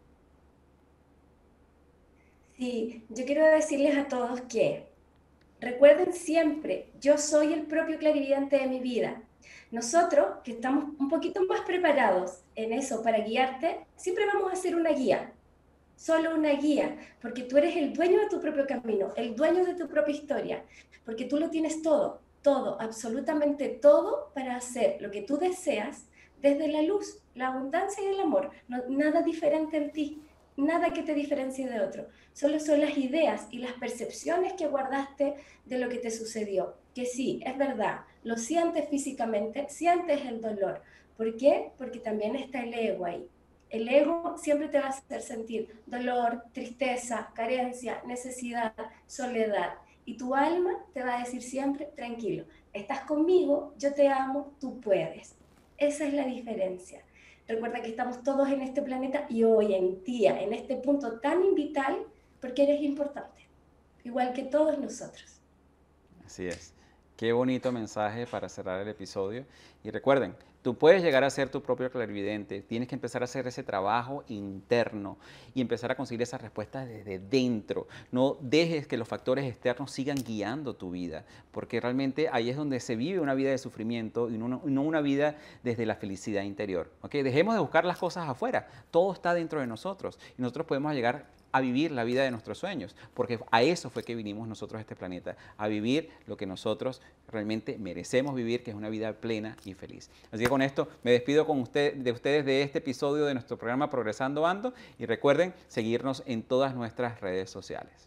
Sí, yo quiero decirles a todos que recuerden siempre, yo soy el propio clarividente de mi vida. Nosotros, que estamos un poquito más preparados en eso para guiarte, siempre vamos a hacer una guía, solo una guía, porque tú eres el dueño de tu propio camino, el dueño de tu propia historia, porque tú lo tienes todo, todo, absolutamente todo para hacer lo que tú deseas desde la luz, la abundancia y el amor. No, nada diferente en ti, nada que te diferencie de otro. Solo son las ideas y las percepciones que guardaste de lo que te sucedió. Que sí, es verdad, lo sientes físicamente, sientes el dolor. ¿Por qué? Porque también está el ego ahí. El ego siempre te va a hacer sentir dolor, tristeza, carencia, necesidad, soledad. Y tu alma te va a decir siempre, tranquilo, estás conmigo, yo te amo, tú puedes. Esa es la diferencia. Recuerda que estamos todos en este planeta y hoy en día, en este punto tan vital, porque eres importante, igual que todos nosotros. Así es. Qué bonito mensaje para cerrar el episodio. Y recuerden, tú puedes llegar a ser tu propio clarividente. Tienes que empezar a hacer ese trabajo interno y empezar a conseguir esas respuestas desde dentro. No dejes que los factores externos sigan guiando tu vida, porque realmente ahí es donde se vive una vida de sufrimiento y no una vida desde la felicidad interior. ¿Ok? Dejemos de buscar las cosas afuera. Todo está dentro de nosotros y nosotros podemos llegar a vivir la vida de nuestros sueños, porque a eso fue que vinimos nosotros a este planeta, a vivir lo que nosotros realmente merecemos vivir, que es una vida plena y feliz. Así que con esto me despido de ustedes de este episodio de nuestro programa Progresando Ando y recuerden seguirnos en todas nuestras redes sociales.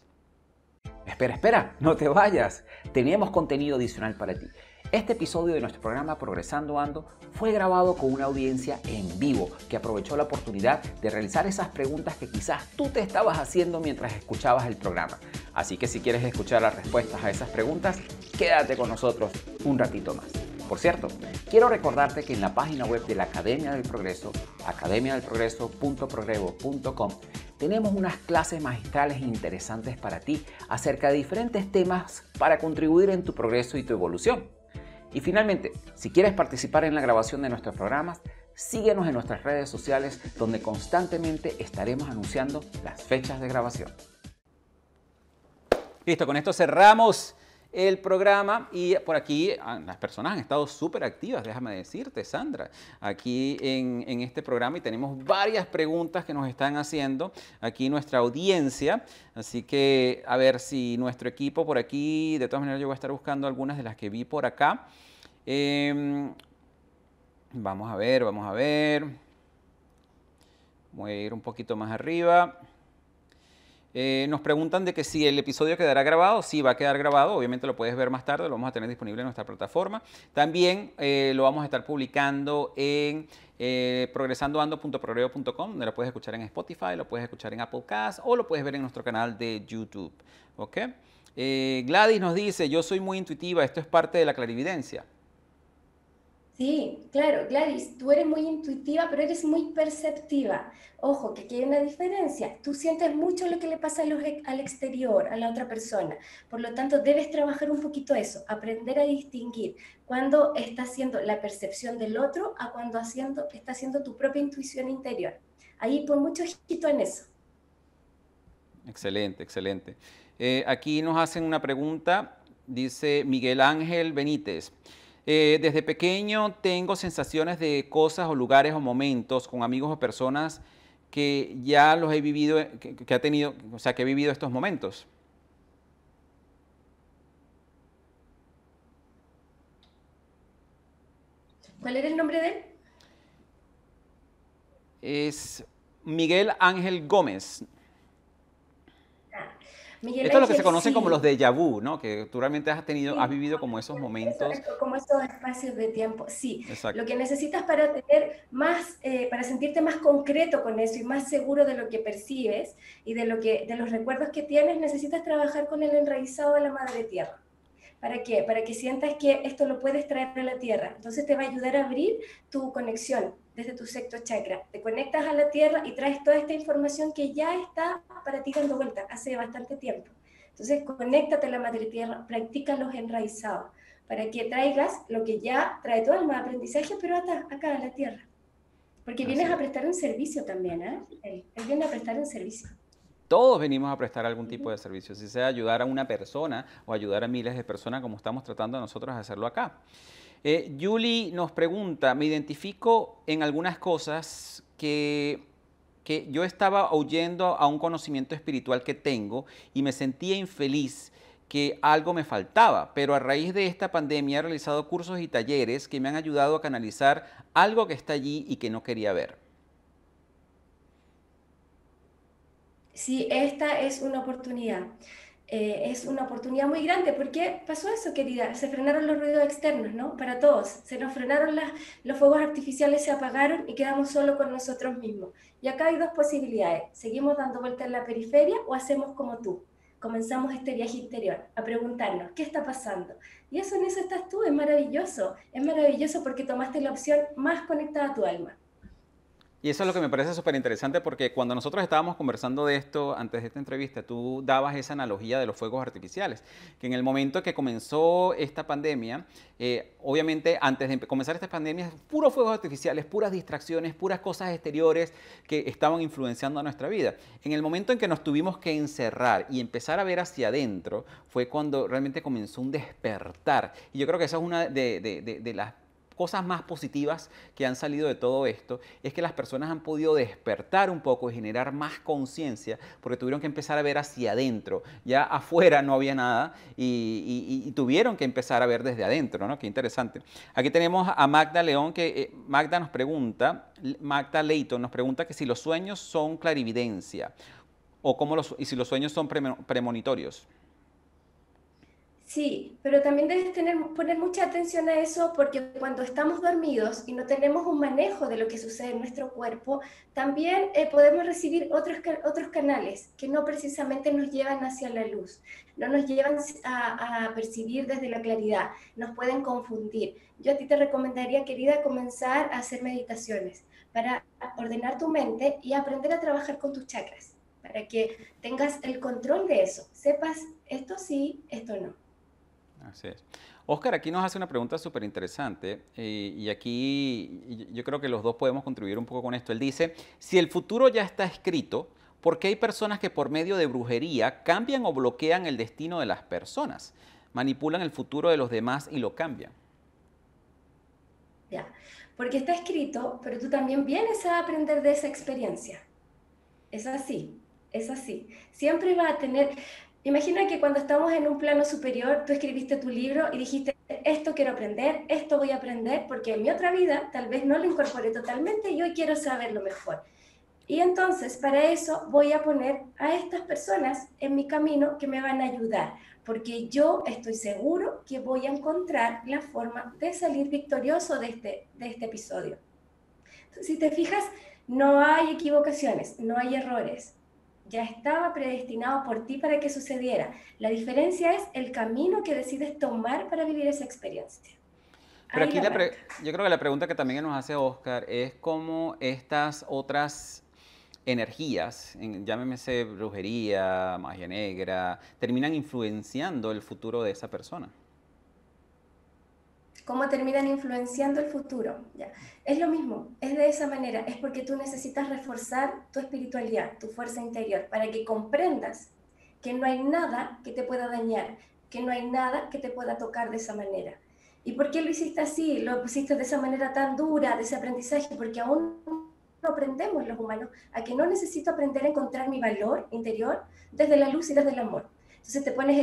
Espera, no te vayas. Teníamos contenido adicional para ti. Este episodio de nuestro programa Progresando Ando fue grabado con una audiencia en vivo que aprovechó la oportunidad de realizar esas preguntas que quizás tú te estabas haciendo mientras escuchabas el programa. Así que si quieres escuchar las respuestas a esas preguntas, quédate con nosotros un ratito más. Por cierto, quiero recordarte que en la página web de la Academia del Progreso, academiadelprogreso.progreso.com, tenemos unas clases magistrales interesantes para ti acerca de diferentes temas para contribuir en tu progreso y tu evolución. Y finalmente, si quieres participar en la grabación de nuestros programas, síguenos en nuestras redes sociales donde constantemente estaremos anunciando las fechas de grabación. Listo, con esto cerramos el programa y por aquí las personas han estado súper activas, déjame decirte, Sandra, aquí en este programa y tenemos varias preguntas que nos están haciendo aquí nuestra audiencia, así que a ver si nuestro equipo por aquí, de todas maneras yo voy a estar buscando algunas de las que vi por acá. Vamos a ver, voy a ir un poquito más arriba. Nos preguntan de que si el episodio quedará grabado. Sí, va a quedar grabado. Obviamente lo puedes ver más tarde. Lo vamos a tener disponible en nuestra plataforma. También lo vamos a estar publicando en progresandoando.progreso.com, donde lo puedes escuchar en Spotify, lo puedes escuchar en Apple Cast o lo puedes ver en nuestro canal de YouTube. ¿Ok? Gladys nos dice, yo soy muy intuitiva. Esto es parte de la clarividencia. Sí, claro, Gladys, tú eres muy intuitiva, pero eres muy perceptiva. Ojo, que aquí hay una diferencia. Tú sientes mucho lo que le pasa al exterior, a la otra persona. Por lo tanto, debes trabajar un poquito eso, aprender a distinguir cuando está haciendo la percepción del otro a cuando está haciendo tu propia intuición interior. Ahí pon mucho ojito en eso. Excelente, excelente. Aquí nos hacen una pregunta, dice Miguel Ángel Benítez. Desde pequeño tengo sensaciones de cosas o lugares o momentos con amigos o personas que ya los he vivido, que ha tenido, o sea, que he vivido estos momentos. ¿Cuál era el nombre de él? Es Miguel Ángel Gómez. Miguel Esto es lo que Ángel, se conocen como los sí. déjà vu, ¿no? Que tú realmente has Sí, vivido como esos momentos. como estos espacios de tiempo, sí. Lo Exacto. que necesitas para tener más, para sentirte más concreto con eso y más seguro de lo que percibes y de los recuerdos que tienes, necesitas trabajar con el enraizado de la madre tierra. ¿Para qué? Para que sientas que esto lo puedes traer a la tierra. Entonces te va a ayudar a abrir tu conexión desde tu sexto chakra. Te conectas a la tierra y traes toda esta información que ya está para ti dando vuelta hace bastante tiempo. Entonces, conéctate a la madre tierra, practica los enraizados, para que traigas lo que ya trae todo el aprendizaje, pero acá a la tierra. Porque Así vienes a es. prestar un servicio también, ¿eh? Él viene a prestar un servicio. Todos venimos a prestar algún tipo Ujú. de servicio, si sea ayudar a una persona o ayudar a miles de personas como estamos tratando nosotros de hacerlo acá. Julie nos pregunta, me identifico en algunas cosas que yo estaba huyendo a un conocimiento espiritual que tengo y me sentía infeliz, que algo me faltaba, pero a raíz de esta pandemia he realizado cursos y talleres que me han ayudado a canalizar algo que está allí y que no quería ver. Sí, esta es una oportunidad muy grande, porque pasó eso, querida, se frenaron los ruidos externos, ¿no? Para todos, se nos frenaron los fuegos artificiales, se apagaron y quedamos solo con nosotros mismos. Y acá hay dos posibilidades, seguimos dando vueltas en la periferia o hacemos como tú, comenzamos este viaje interior, a preguntarnos, ¿qué está pasando? Y eso en eso estás tú, es maravilloso porque tomaste la opción más conectada a tu alma. Y eso es lo que me parece súper interesante porque cuando nosotros estábamos conversando de esto antes de esta entrevista, tú dabas esa analogía de los fuegos artificiales, que en el momento que comenzó esta pandemia, obviamente antes de comenzar esta pandemia, puros fuegos artificiales, puras distracciones, puras cosas exteriores que estaban influenciando a nuestra vida. En el momento en que nos tuvimos que encerrar y empezar a ver hacia adentro, fue cuando realmente comenzó un despertar. Y yo creo que esa es una de las cosas más positivas que han salido de todo esto, es que las personas han podido despertar un poco y generar más conciencia porque tuvieron que empezar a ver hacia adentro. Ya afuera no había nada y tuvieron que empezar a ver desde adentro, ¿no? Qué interesante. Aquí tenemos a Magda León, que Magda nos pregunta, Magda Leighton nos pregunta que si los sueños son clarividencia o cómo y si los sueños son premonitorios. Sí, pero también debes poner mucha atención a eso, porque cuando estamos dormidos y no tenemos un manejo de lo que sucede en nuestro cuerpo, también podemos recibir otros canales que no precisamente nos llevan hacia la luz, no nos llevan a percibir desde la claridad, nos pueden confundir. Yo a ti te recomendaría, querida, comenzar a hacer meditaciones para ordenar tu mente y aprender a trabajar con tus chakras, para que tengas el control de eso, sepas esto sí, esto no. Así es. Oscar aquí nos hace una pregunta súper interesante y aquí yo creo que los dos podemos contribuir un poco con esto. Él dice, si el futuro ya está escrito, ¿por qué hay personas que por medio de brujería cambian o bloquean el destino de las personas? Manipulan el futuro de los demás y lo cambian. Ya, porque está escrito, pero tú también vienes a aprender de esa experiencia. Es así, es así. Siempre va a tener... Imagina que cuando estamos en un plano superior, tú escribiste tu libro y dijiste, esto quiero aprender, esto voy a aprender, porque en mi otra vida tal vez no lo incorporé totalmente y hoy quiero saberlo mejor. Y entonces, para eso voy a poner a estas personas en mi camino que me van a ayudar, porque yo estoy seguro que voy a encontrar la forma de salir victorioso de este episodio. Entonces, si te fijas, no hay equivocaciones, no hay errores. Ya estaba predestinado por ti para que sucediera. La diferencia es el camino que decides tomar para vivir esa experiencia. Pero Ahí aquí la marca. yo creo que la pregunta que también nos hace Oscar es cómo estas otras energías, llámese brujería, magia negra, terminan influenciando el futuro de esa persona. ¿Cómo terminan influenciando el futuro? Ya. Es lo mismo, es de esa manera, es porque tú necesitas reforzar tu espiritualidad, tu fuerza interior, para que comprendas que no hay nada que te pueda dañar, que no hay nada que te pueda tocar de esa manera. ¿Y por qué lo hiciste así? Lo pusiste de esa manera tan dura, de ese aprendizaje, porque aún no aprendemos los humanos a que no necesito aprender a encontrar mi valor interior desde la luz y desde el amor. Entonces te pones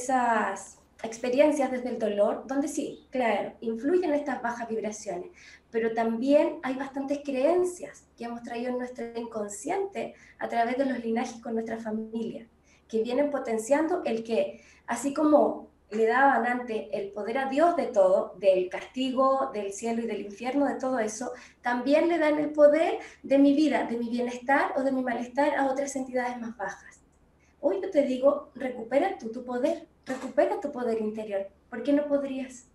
esas experiencias desde el dolor, donde sí, claro, influyen estas bajas vibraciones, pero también hay bastantes creencias que hemos traído en nuestro inconsciente a través de los linajes con nuestra familia, que vienen potenciando el que, así como le daban antes el poder a Dios de todo, del castigo, del cielo y del infierno, de todo eso, también le dan el poder de mi vida, de mi bienestar o de mi malestar a otras entidades más bajas. Hoy yo te digo, recupera tu poder, recupera tu poder interior. ¿Por qué no podrías?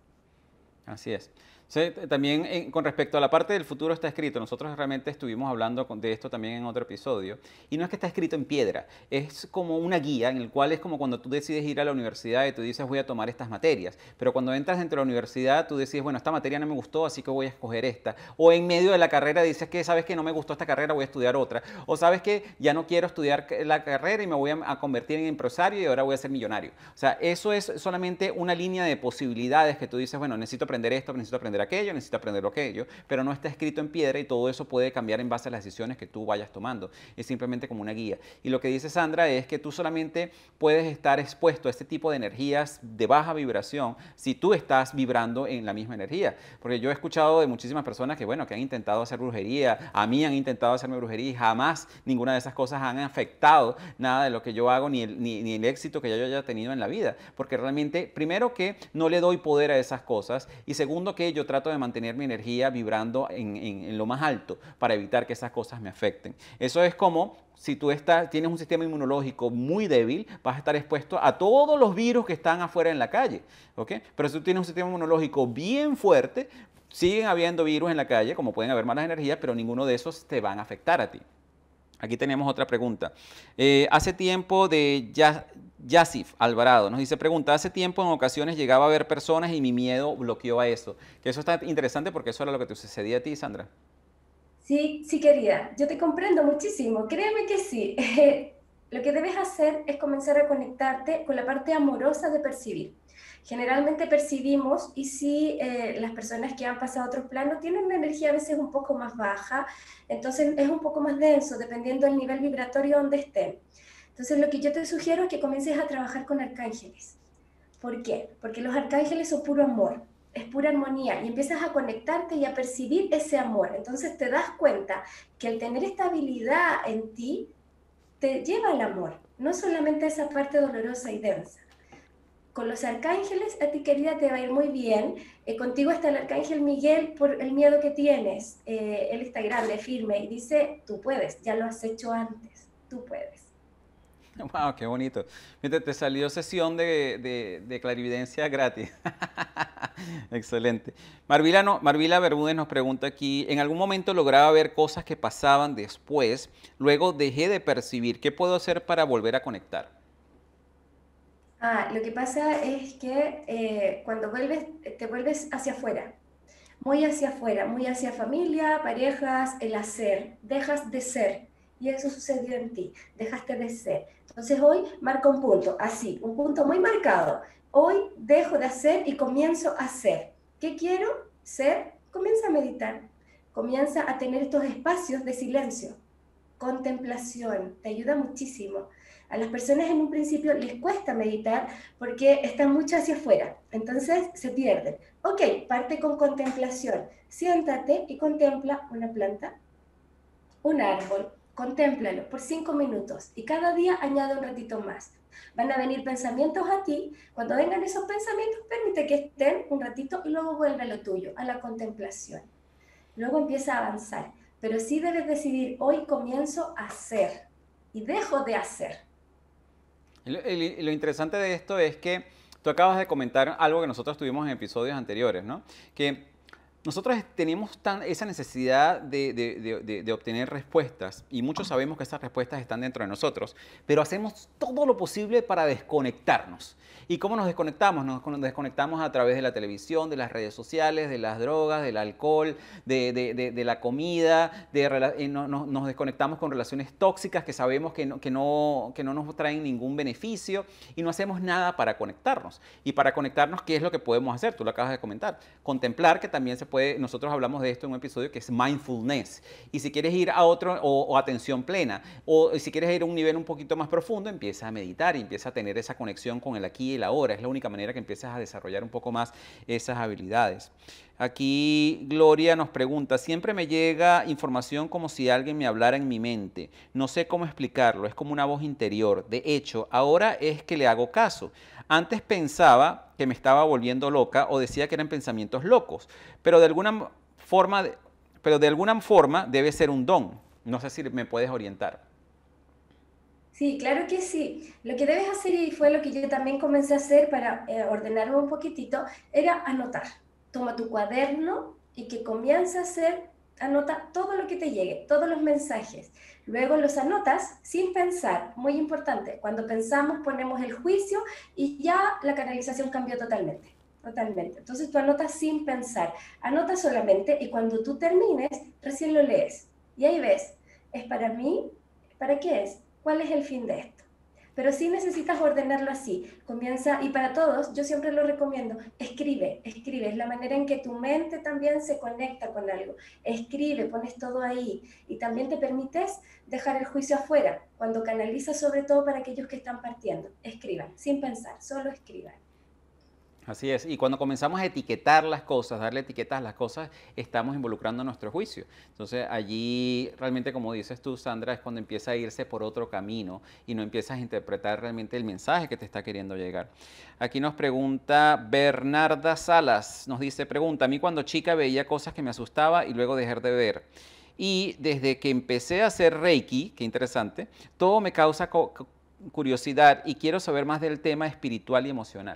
Así es. Sí, también con respecto a la parte del futuro está escrito, nosotros realmente estuvimos hablando de esto también en otro episodio, y no es que está escrito en piedra, es como una guía en el cual es como cuando tú decides ir a la universidad y tú dices voy a tomar estas materias, pero cuando entras dentro de la universidad tú decides, bueno, esta materia no me gustó, así que voy a escoger esta, o en medio de la carrera dices que sabes que no me gustó esta carrera, voy a estudiar otra, o sabes que ya no quiero estudiar la carrera y me voy a convertir en empresario y ahora voy a ser millonario. O sea, eso es solamente una línea de posibilidades que tú dices, bueno, necesito aprender esto, necesito aprender aquello, necesito aprender aquello, pero no está escrito en piedra y todo eso puede cambiar en base a las decisiones que tú vayas tomando. Es simplemente como una guía. Y lo que dice Sandra es que tú solamente puedes estar expuesto a este tipo de energías de baja vibración si tú estás vibrando en la misma energía. Porque yo he escuchado de muchísimas personas que, bueno, que han intentado hacer brujería, a mí han intentado hacerme brujería y jamás ninguna de esas cosas han afectado nada de lo que yo hago ni el éxito que yo haya tenido en la vida. Porque realmente, primero que no le doy poder a esas cosas y segundo que yo trato de mantener mi energía vibrando en lo más alto para evitar que esas cosas me afecten. Eso es como si tú tienes un sistema inmunológico muy débil, vas a estar expuesto a todos los virus que están afuera en la calle, ¿ok? Pero si tú tienes un sistema inmunológico bien fuerte, siguen habiendo virus en la calle, como pueden haber malas energías, pero ninguno de esos te van a afectar a ti. Aquí tenemos otra pregunta. Hace tiempo de Yasif Alvarado nos dice, pregunta, hace tiempo en ocasiones llegaba a ver personas y mi miedo bloqueó a eso. Que eso está interesante porque eso era lo que te sucedía a ti, Sandra. Sí, sí, querida, yo te comprendo muchísimo, créeme que sí. Lo que debes hacer es comenzar a conectarte con la parte amorosa de percibir. Generalmente percibimos y si las personas que han pasado a otros planos tienen una energía a veces un poco más baja, entonces es un poco más denso dependiendo del nivel vibratorio donde estén. Entonces lo que yo te sugiero es que comiences a trabajar con arcángeles. ¿Por qué? Porque los arcángeles son puro amor, es pura armonía y empiezas a conectarte y a percibir ese amor. Entonces te das cuenta que al tener esta habilidad en ti, te lleva al amor, no solamente esa parte dolorosa y densa. Con los arcángeles, a ti querida te va a ir muy bien. Contigo está el arcángel Miguel por el miedo que tienes. Él está grande, firme y dice, tú puedes, ya lo has hecho antes, tú puedes. Wow, qué bonito. Fíjate, te salió sesión de clarividencia gratis. Excelente. Marvila Bermúdez nos pregunta aquí, ¿en algún momento lograba ver cosas que pasaban después? Luego dejé de percibir. ¿Qué puedo hacer para volver a conectar? Lo que pasa es que cuando te vuelves hacia afuera, muy hacia familia, parejas, el hacer, dejas de ser. Y eso sucedió en ti, dejaste de ser. Entonces hoy marca un punto, así, un punto muy marcado. Hoy dejo de hacer y comienzo a ser. ¿Qué quiero? Ser. Comienza a meditar, comienza a tener estos espacios de silencio, contemplación, te ayuda muchísimo. A las personas en un principio les cuesta meditar porque están mucho hacia afuera, entonces se pierden. Ok, parte con contemplación. Siéntate y contempla una planta, un árbol, contémplalo por 5 minutos y cada día añade un ratito más. Van a venir pensamientos a ti. Cuando vengan esos pensamientos, permite que estén un ratito y luego vuelve a lo tuyo, a la contemplación. Luego empieza a avanzar, pero sí debes decidir, hoy comienzo a hacer y dejo de hacer. Lo interesante de esto es que tú acabas de comentar algo que nosotros tuvimos en episodios anteriores, ¿no? Que nosotros tenemos esa necesidad de obtener respuestas y muchos sabemos que esas respuestas están dentro de nosotros, pero hacemos todo lo posible para desconectarnos. ¿Y cómo nos desconectamos? Nos desconectamos a través de la televisión, de las redes sociales, de las drogas, del alcohol, de la comida, nos desconectamos con relaciones tóxicas que sabemos que no nos traen ningún beneficio y no hacemos nada para conectarnos. Y para conectarnos, ¿qué es lo que podemos hacer? Tú lo acabas de comentar. Contemplar, que también se nosotros hablamos de esto en un episodio que es mindfulness. Y si quieres ir a otro, o atención plena, o si quieres ir a un nivel un poquito más profundo, empieza a meditar y empieza a tener esa conexión con el aquí y el ahora. Es la única manera que empiezas a desarrollar un poco más esas habilidades. Aquí Gloria nos pregunta, siempre me llega información como si alguien me hablara en mi mente. No sé cómo explicarlo, es como una voz interior. De hecho, ahora es que le hago caso. Antes pensaba que me estaba volviendo loca o decía que eran pensamientos locos, pero de alguna forma debe ser un don. No sé si me puedes orientar. Sí, claro que sí. Lo que debes hacer, y fue lo que yo también comencé a hacer para ordenarme un poquitito, era anotar. Toma tu cuaderno y que comience a hacer, anota todo lo que te llegue, todos los mensajes. Luego los anotas sin pensar, muy importante. Cuando pensamos ponemos el juicio y ya la canalización cambió totalmente. Totalmente. Entonces tú anotas sin pensar, anota solamente y cuando tú termines, recién lo lees. Y ahí ves, ¿es para mí? ¿Para qué es? ¿Cuál es el fin de esto? Pero sí necesitas ordenarlo así. Comienza, y para todos, yo siempre lo recomiendo, escribe, escribe. Es la manera en que tu mente también se conecta con algo. Escribe, pones todo ahí. Y también te permites dejar el juicio afuera, cuando canalizas, sobre todo para aquellos que están partiendo. Escriban, sin pensar, solo escriban. Así es, y cuando comenzamos a etiquetar las cosas, darle etiquetas a las cosas, estamos involucrando nuestro juicio. Entonces allí realmente, como dices tú, Sandra, es cuando empieza a irse por otro camino y no empiezas a interpretar realmente el mensaje que te está queriendo llegar. Aquí nos pregunta Bernarda Salas, nos dice, pregunta, a mí cuando chica veía cosas que me asustaba y luego dejar de ver. Y desde que empecé a hacer Reiki, qué interesante, todo me causa curiosidad y quiero saber más del tema espiritual y emocional.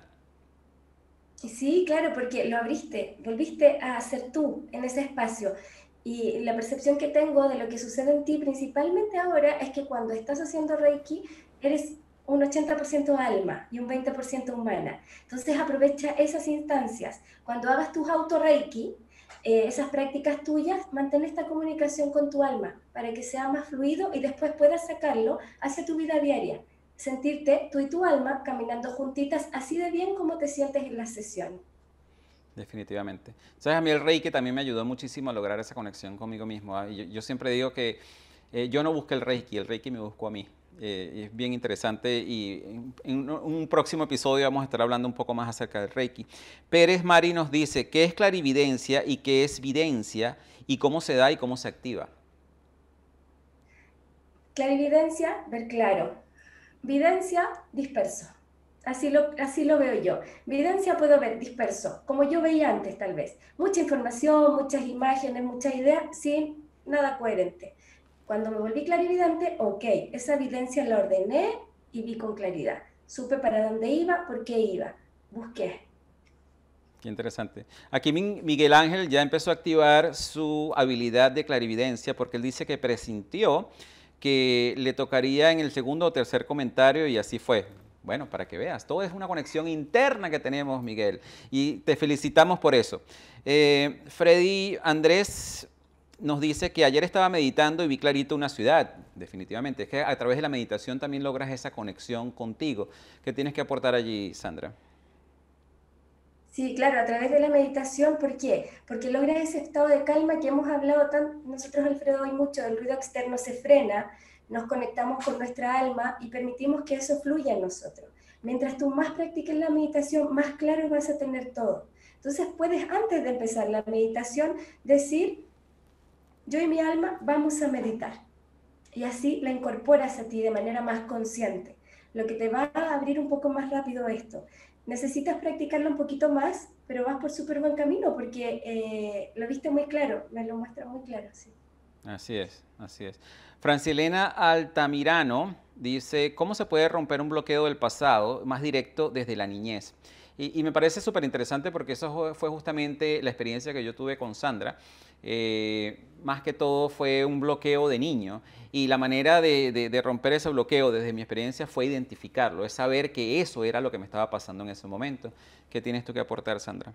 Sí, claro, porque lo abriste, volviste a ser tú en ese espacio. Y la percepción que tengo de lo que sucede en ti principalmente ahora es que cuando estás haciendo Reiki, eres un 80% alma y un 20% humana. Entonces aprovecha esas instancias. Cuando hagas tus auto Reiki, esas prácticas tuyas, mantén esta comunicación con tu alma para que sea más fluido y después puedas sacarlo hacia tu vida diaria, sentirte tú y tu alma caminando juntitas así de bien como te sientes en la sesión. Definitivamente. Sabes, a mí el Reiki también me ayudó muchísimo a lograr esa conexión conmigo mismo. ¿Ah? Yo siempre digo que yo no busqué el Reiki me buscó a mí. Es bien interesante y en un próximo episodio vamos a estar hablando un poco más acerca del Reiki. Pérez Mari nos dice, ¿qué es clarividencia y qué es videncia y cómo se da y cómo se activa? Clarividencia, ver claro. Videncia, disperso. Así lo veo yo. Videncia puedo ver disperso, como yo veía antes tal vez. Mucha información, muchas imágenes, muchas ideas, sin nada coherente. Cuando me volví clarividente, ok, esa evidencia la ordené y vi con claridad. Supe para dónde iba, por qué iba. Busqué. Qué interesante. Aquí Miguel Ángel ya empezó a activar su habilidad de clarividencia porque él dice que presintió que le tocaría en el segundo o tercer comentario y así fue. Bueno, para que veas, todo es una conexión interna que tenemos, Miguel, y te felicitamos por eso. Freddy Andrés nos dice que ayer estaba meditando y vi clarito una ciudad. Definitivamente, es que a través de la meditación también logras esa conexión contigo. ¿Qué tienes que aportar allí, Sandra? Sí, claro, a través de la meditación, ¿por qué? Porque logras ese estado de calma que hemos hablado nosotros, Alfredo, hoy mucho, el ruido externo se frena, nos conectamos con nuestra alma y permitimos que eso fluya en nosotros. Mientras tú más practiques la meditación, más claro vas a tener todo. Entonces puedes, antes de empezar la meditación, decir, yo y mi alma vamos a meditar. Y así la incorporas a ti de manera más consciente, lo que te va a abrir un poco más rápido esto. Necesitas practicarlo un poquito más, pero vas por súper buen camino porque lo viste muy claro, me lo muestra muy claro. Sí. Así es, así es. Francilena Altamirano dice, ¿cómo se puede romper un bloqueo del pasado más directo desde la niñez? Y me parece súper interesante porque eso fue justamente la experiencia que yo tuve con Sandra. Más que todo fue un bloqueo de niño y la manera de romper ese bloqueo desde mi experiencia fue identificarlo, es saber que eso era lo que me estaba pasando en ese momento. ¿Qué tienes tú que aportar, Sandra?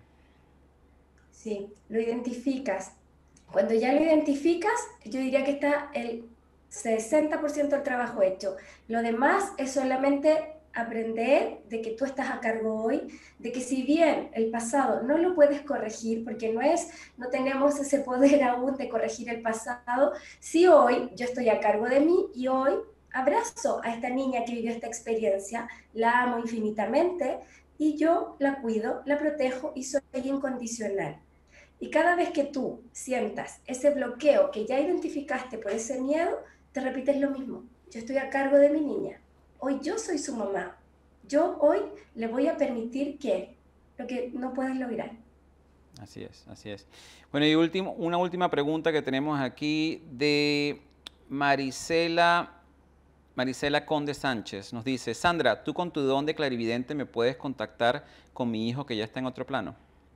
Sí, lo identificas. Cuando ya lo identificas, yo diría que está el 60% del trabajo hecho. Lo demás es solamente aprender de que tú estás a cargo hoy, de que si bien el pasado no lo puedes corregir, porque no tenemos ese poder aún de corregir el pasado, sí hoy yo estoy a cargo de mí y hoy abrazo a esta niña que vivió esta experiencia, la amo infinitamente y yo la cuido, la protejo y soy incondicional. Y cada vez que tú sientas ese bloqueo que ya identificaste por ese miedo, te repites lo mismo. Yo estoy a cargo de mi niña. Hoy yo soy su mamá. Yo hoy le voy a permitir que lo que no puedes lograr. Así es, así es. Bueno, y una última pregunta que tenemos aquí de Marisela Conde Sánchez. Nos dice, Sandra, ¿tú con tu don de clarividente me puedes contactar con mi hijo que ya está en otro plano?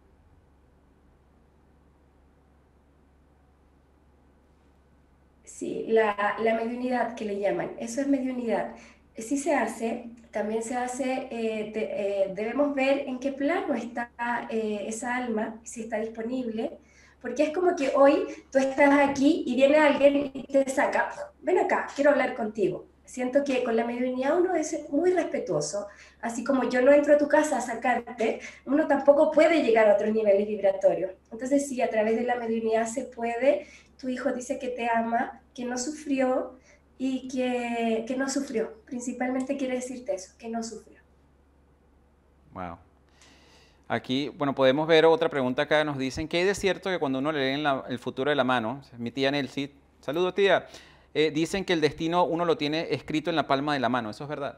Sí, la mediunidad que le llaman, eso es mediunidad. Sí se hace, también se hace, debemos ver en qué plano está esa alma, si está disponible, porque es como que hoy tú estás aquí y viene alguien y te saca, ven acá, quiero hablar contigo. Siento que con la mediunidad uno es muy respetuoso, así como yo no entro a tu casa a sacarte, uno tampoco puede llegar a otros niveles vibratorios. Entonces sí, a través de la mediunidad se puede, tu hijo dice que te ama, que no sufrió y que no sufrió. Principalmente quiere decirte eso, que no sufrió. Wow. Aquí, bueno, podemos ver otra pregunta acá. Nos dicen que es cierto que cuando uno le lee el futuro de la mano, mi tía Nelsie, saludos tía, dicen que el destino uno lo tiene escrito en la palma de la mano. ¿Eso es verdad?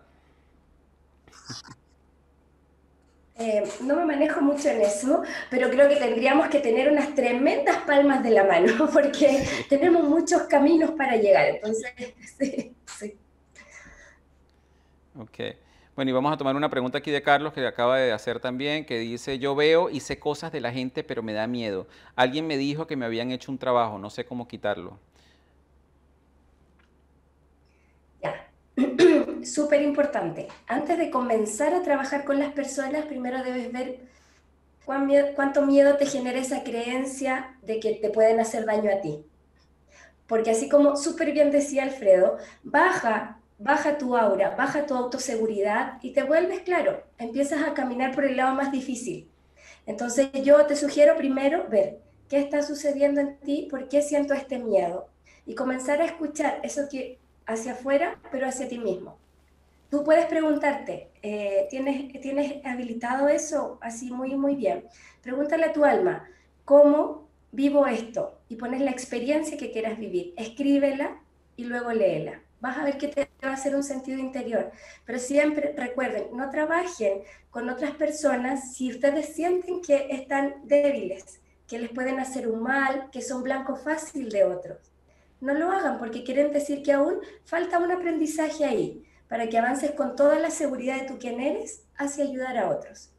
No me manejo mucho en eso, pero creo que tendríamos que tener unas tremendas palmas de la mano, porque tenemos muchos caminos para llegar. Entonces, sí, sí. Ok. Bueno, y vamos a tomar una pregunta aquí de Carlos que acaba de hacer también, que dice, yo veo y sé cosas de la gente, pero me da miedo. Alguien me dijo que me habían hecho un trabajo, no sé cómo quitarlo. Ya. Súper importante. Antes de comenzar a trabajar con las personas, primero debes ver cuánto miedo te genera esa creencia de que te pueden hacer daño a ti. Porque así como súper bien decía Alfredo, baja tu aura, baja tu autoseguridad y te vuelves claro, empiezas a caminar por el lado más difícil. Entonces yo te sugiero primero ver qué está sucediendo en ti, por qué siento este miedo y comenzar a escuchar eso que hacia afuera, pero hacia ti mismo. Tú puedes preguntarte, ¿tienes habilitado eso así muy, muy bien? Pregúntale a tu alma, ¿cómo vivo esto? Y pones la experiencia que quieras vivir, escríbela y luego léela. Vas a ver que te va a hacer un sentido interior. Pero siempre recuerden, no trabajen con otras personas si ustedes sienten que están débiles, que les pueden hacer un mal, que son blanco fácil de otros. No lo hagan porque quieren decir que aún falta un aprendizaje ahí para que avances con toda la seguridad de tú quién eres hacia ayudar a otros.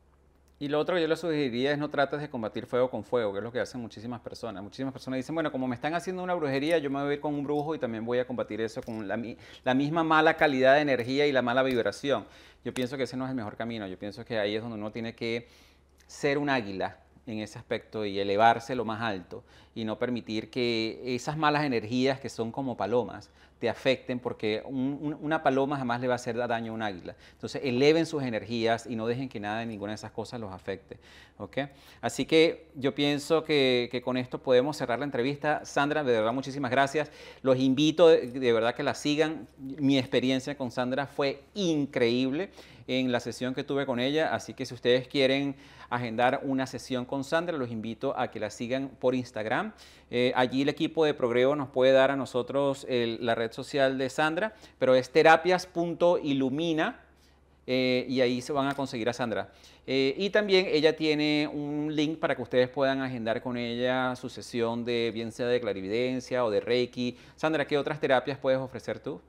Y lo otro que yo le sugeriría es no trates de combatir fuego con fuego, que es lo que hacen muchísimas personas. Muchísimas personas dicen, bueno, como me están haciendo una brujería, yo me voy a ir con un brujo y también voy a combatir eso con la misma mala calidad de energía y la mala vibración. Yo pienso que ese no es el mejor camino. Yo pienso que ahí es donde uno tiene que ser un águila en ese aspecto y elevarse lo más alto y no permitir que esas malas energías que son como palomas te afecten, porque una paloma jamás le va a hacer daño a un águila. Entonces eleven sus energías y no dejen que nada de ninguna de esas cosas los afecte. ¿Okay? Así que yo pienso que con esto podemos cerrar la entrevista. Sandra, de verdad muchísimas gracias. Los invito de verdad que la sigan. Mi experiencia con Sandra fue increíble en la sesión que tuve con ella, así que si ustedes quieren agendar una sesión con Sandra, los invito a que la sigan por Instagram. Allí el equipo de Progreo nos puede dar a nosotros la red social de Sandra, pero es terapias.ilumina y ahí se van a conseguir a Sandra. Y también ella tiene un link para que ustedes puedan agendar con ella su sesión de bien sea de clarividencia o de Reiki. Sandra, ¿qué otras terapias puedes ofrecer tú?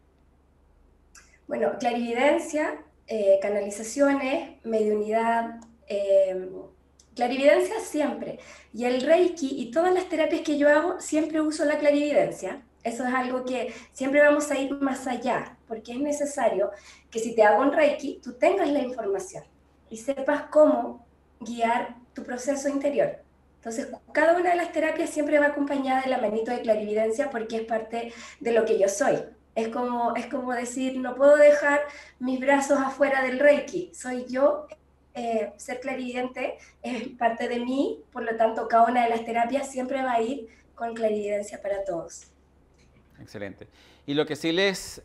Bueno, clarividencia, canalizaciones, mediunidad, clarividencia siempre. Y el Reiki y todas las terapias que yo hago, siempre uso la clarividencia. Eso es algo que siempre vamos a ir más allá, porque es necesario que si te hago un Reiki, tú tengas la información y sepas cómo guiar tu proceso interior. Entonces, cada una de las terapias siempre va acompañada de la manito de clarividencia porque es parte de lo que yo soy. Es como decir, no puedo dejar mis brazos afuera del Reiki, soy yo. Ser clarividente es parte de mí, por lo tanto cada una de las terapias siempre va a ir con clarividencia para todos. Excelente. Y lo que sí les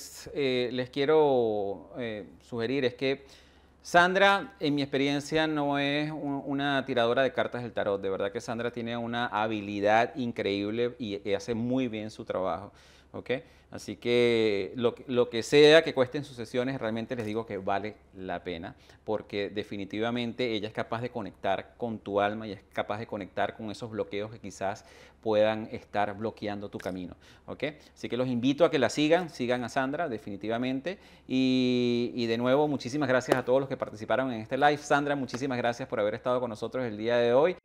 quiero sugerir es que Sandra, en mi experiencia, no es una tiradora de cartas del tarot. De verdad que Sandra tiene una habilidad increíble y hace muy bien su trabajo. ¿Ok? Así que lo que sea que cuesten sus sesiones, realmente les digo que vale la pena, porque definitivamente ella es capaz de conectar con tu alma y es capaz de conectar con esos bloqueos que quizás puedan estar bloqueando tu camino. ¿Ok? Así que los invito a que la sigan a Sandra, definitivamente. Y de nuevo, muchísimas gracias a todos los que participaron en este live. Sandra, muchísimas gracias por haber estado con nosotros el día de hoy.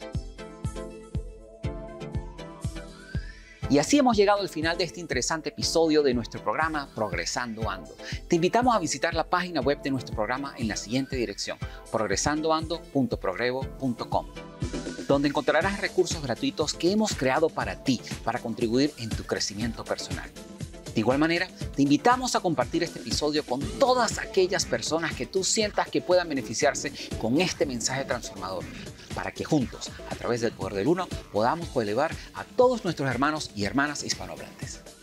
Y así hemos llegado al final de este interesante episodio de nuestro programa Progresando Ando. Te invitamos a visitar la página web de nuestro programa en la siguiente dirección: progresandoando.progrevo.com, donde encontrarás recursos gratuitos que hemos creado para ti, para contribuir en tu crecimiento personal. De igual manera, te invitamos a compartir este episodio con todas aquellas personas que tú sientas que puedan beneficiarse con este mensaje transformador, para que juntos, a través del poder del uno, podamos coelevar a todos nuestros hermanos y hermanas hispanohablantes.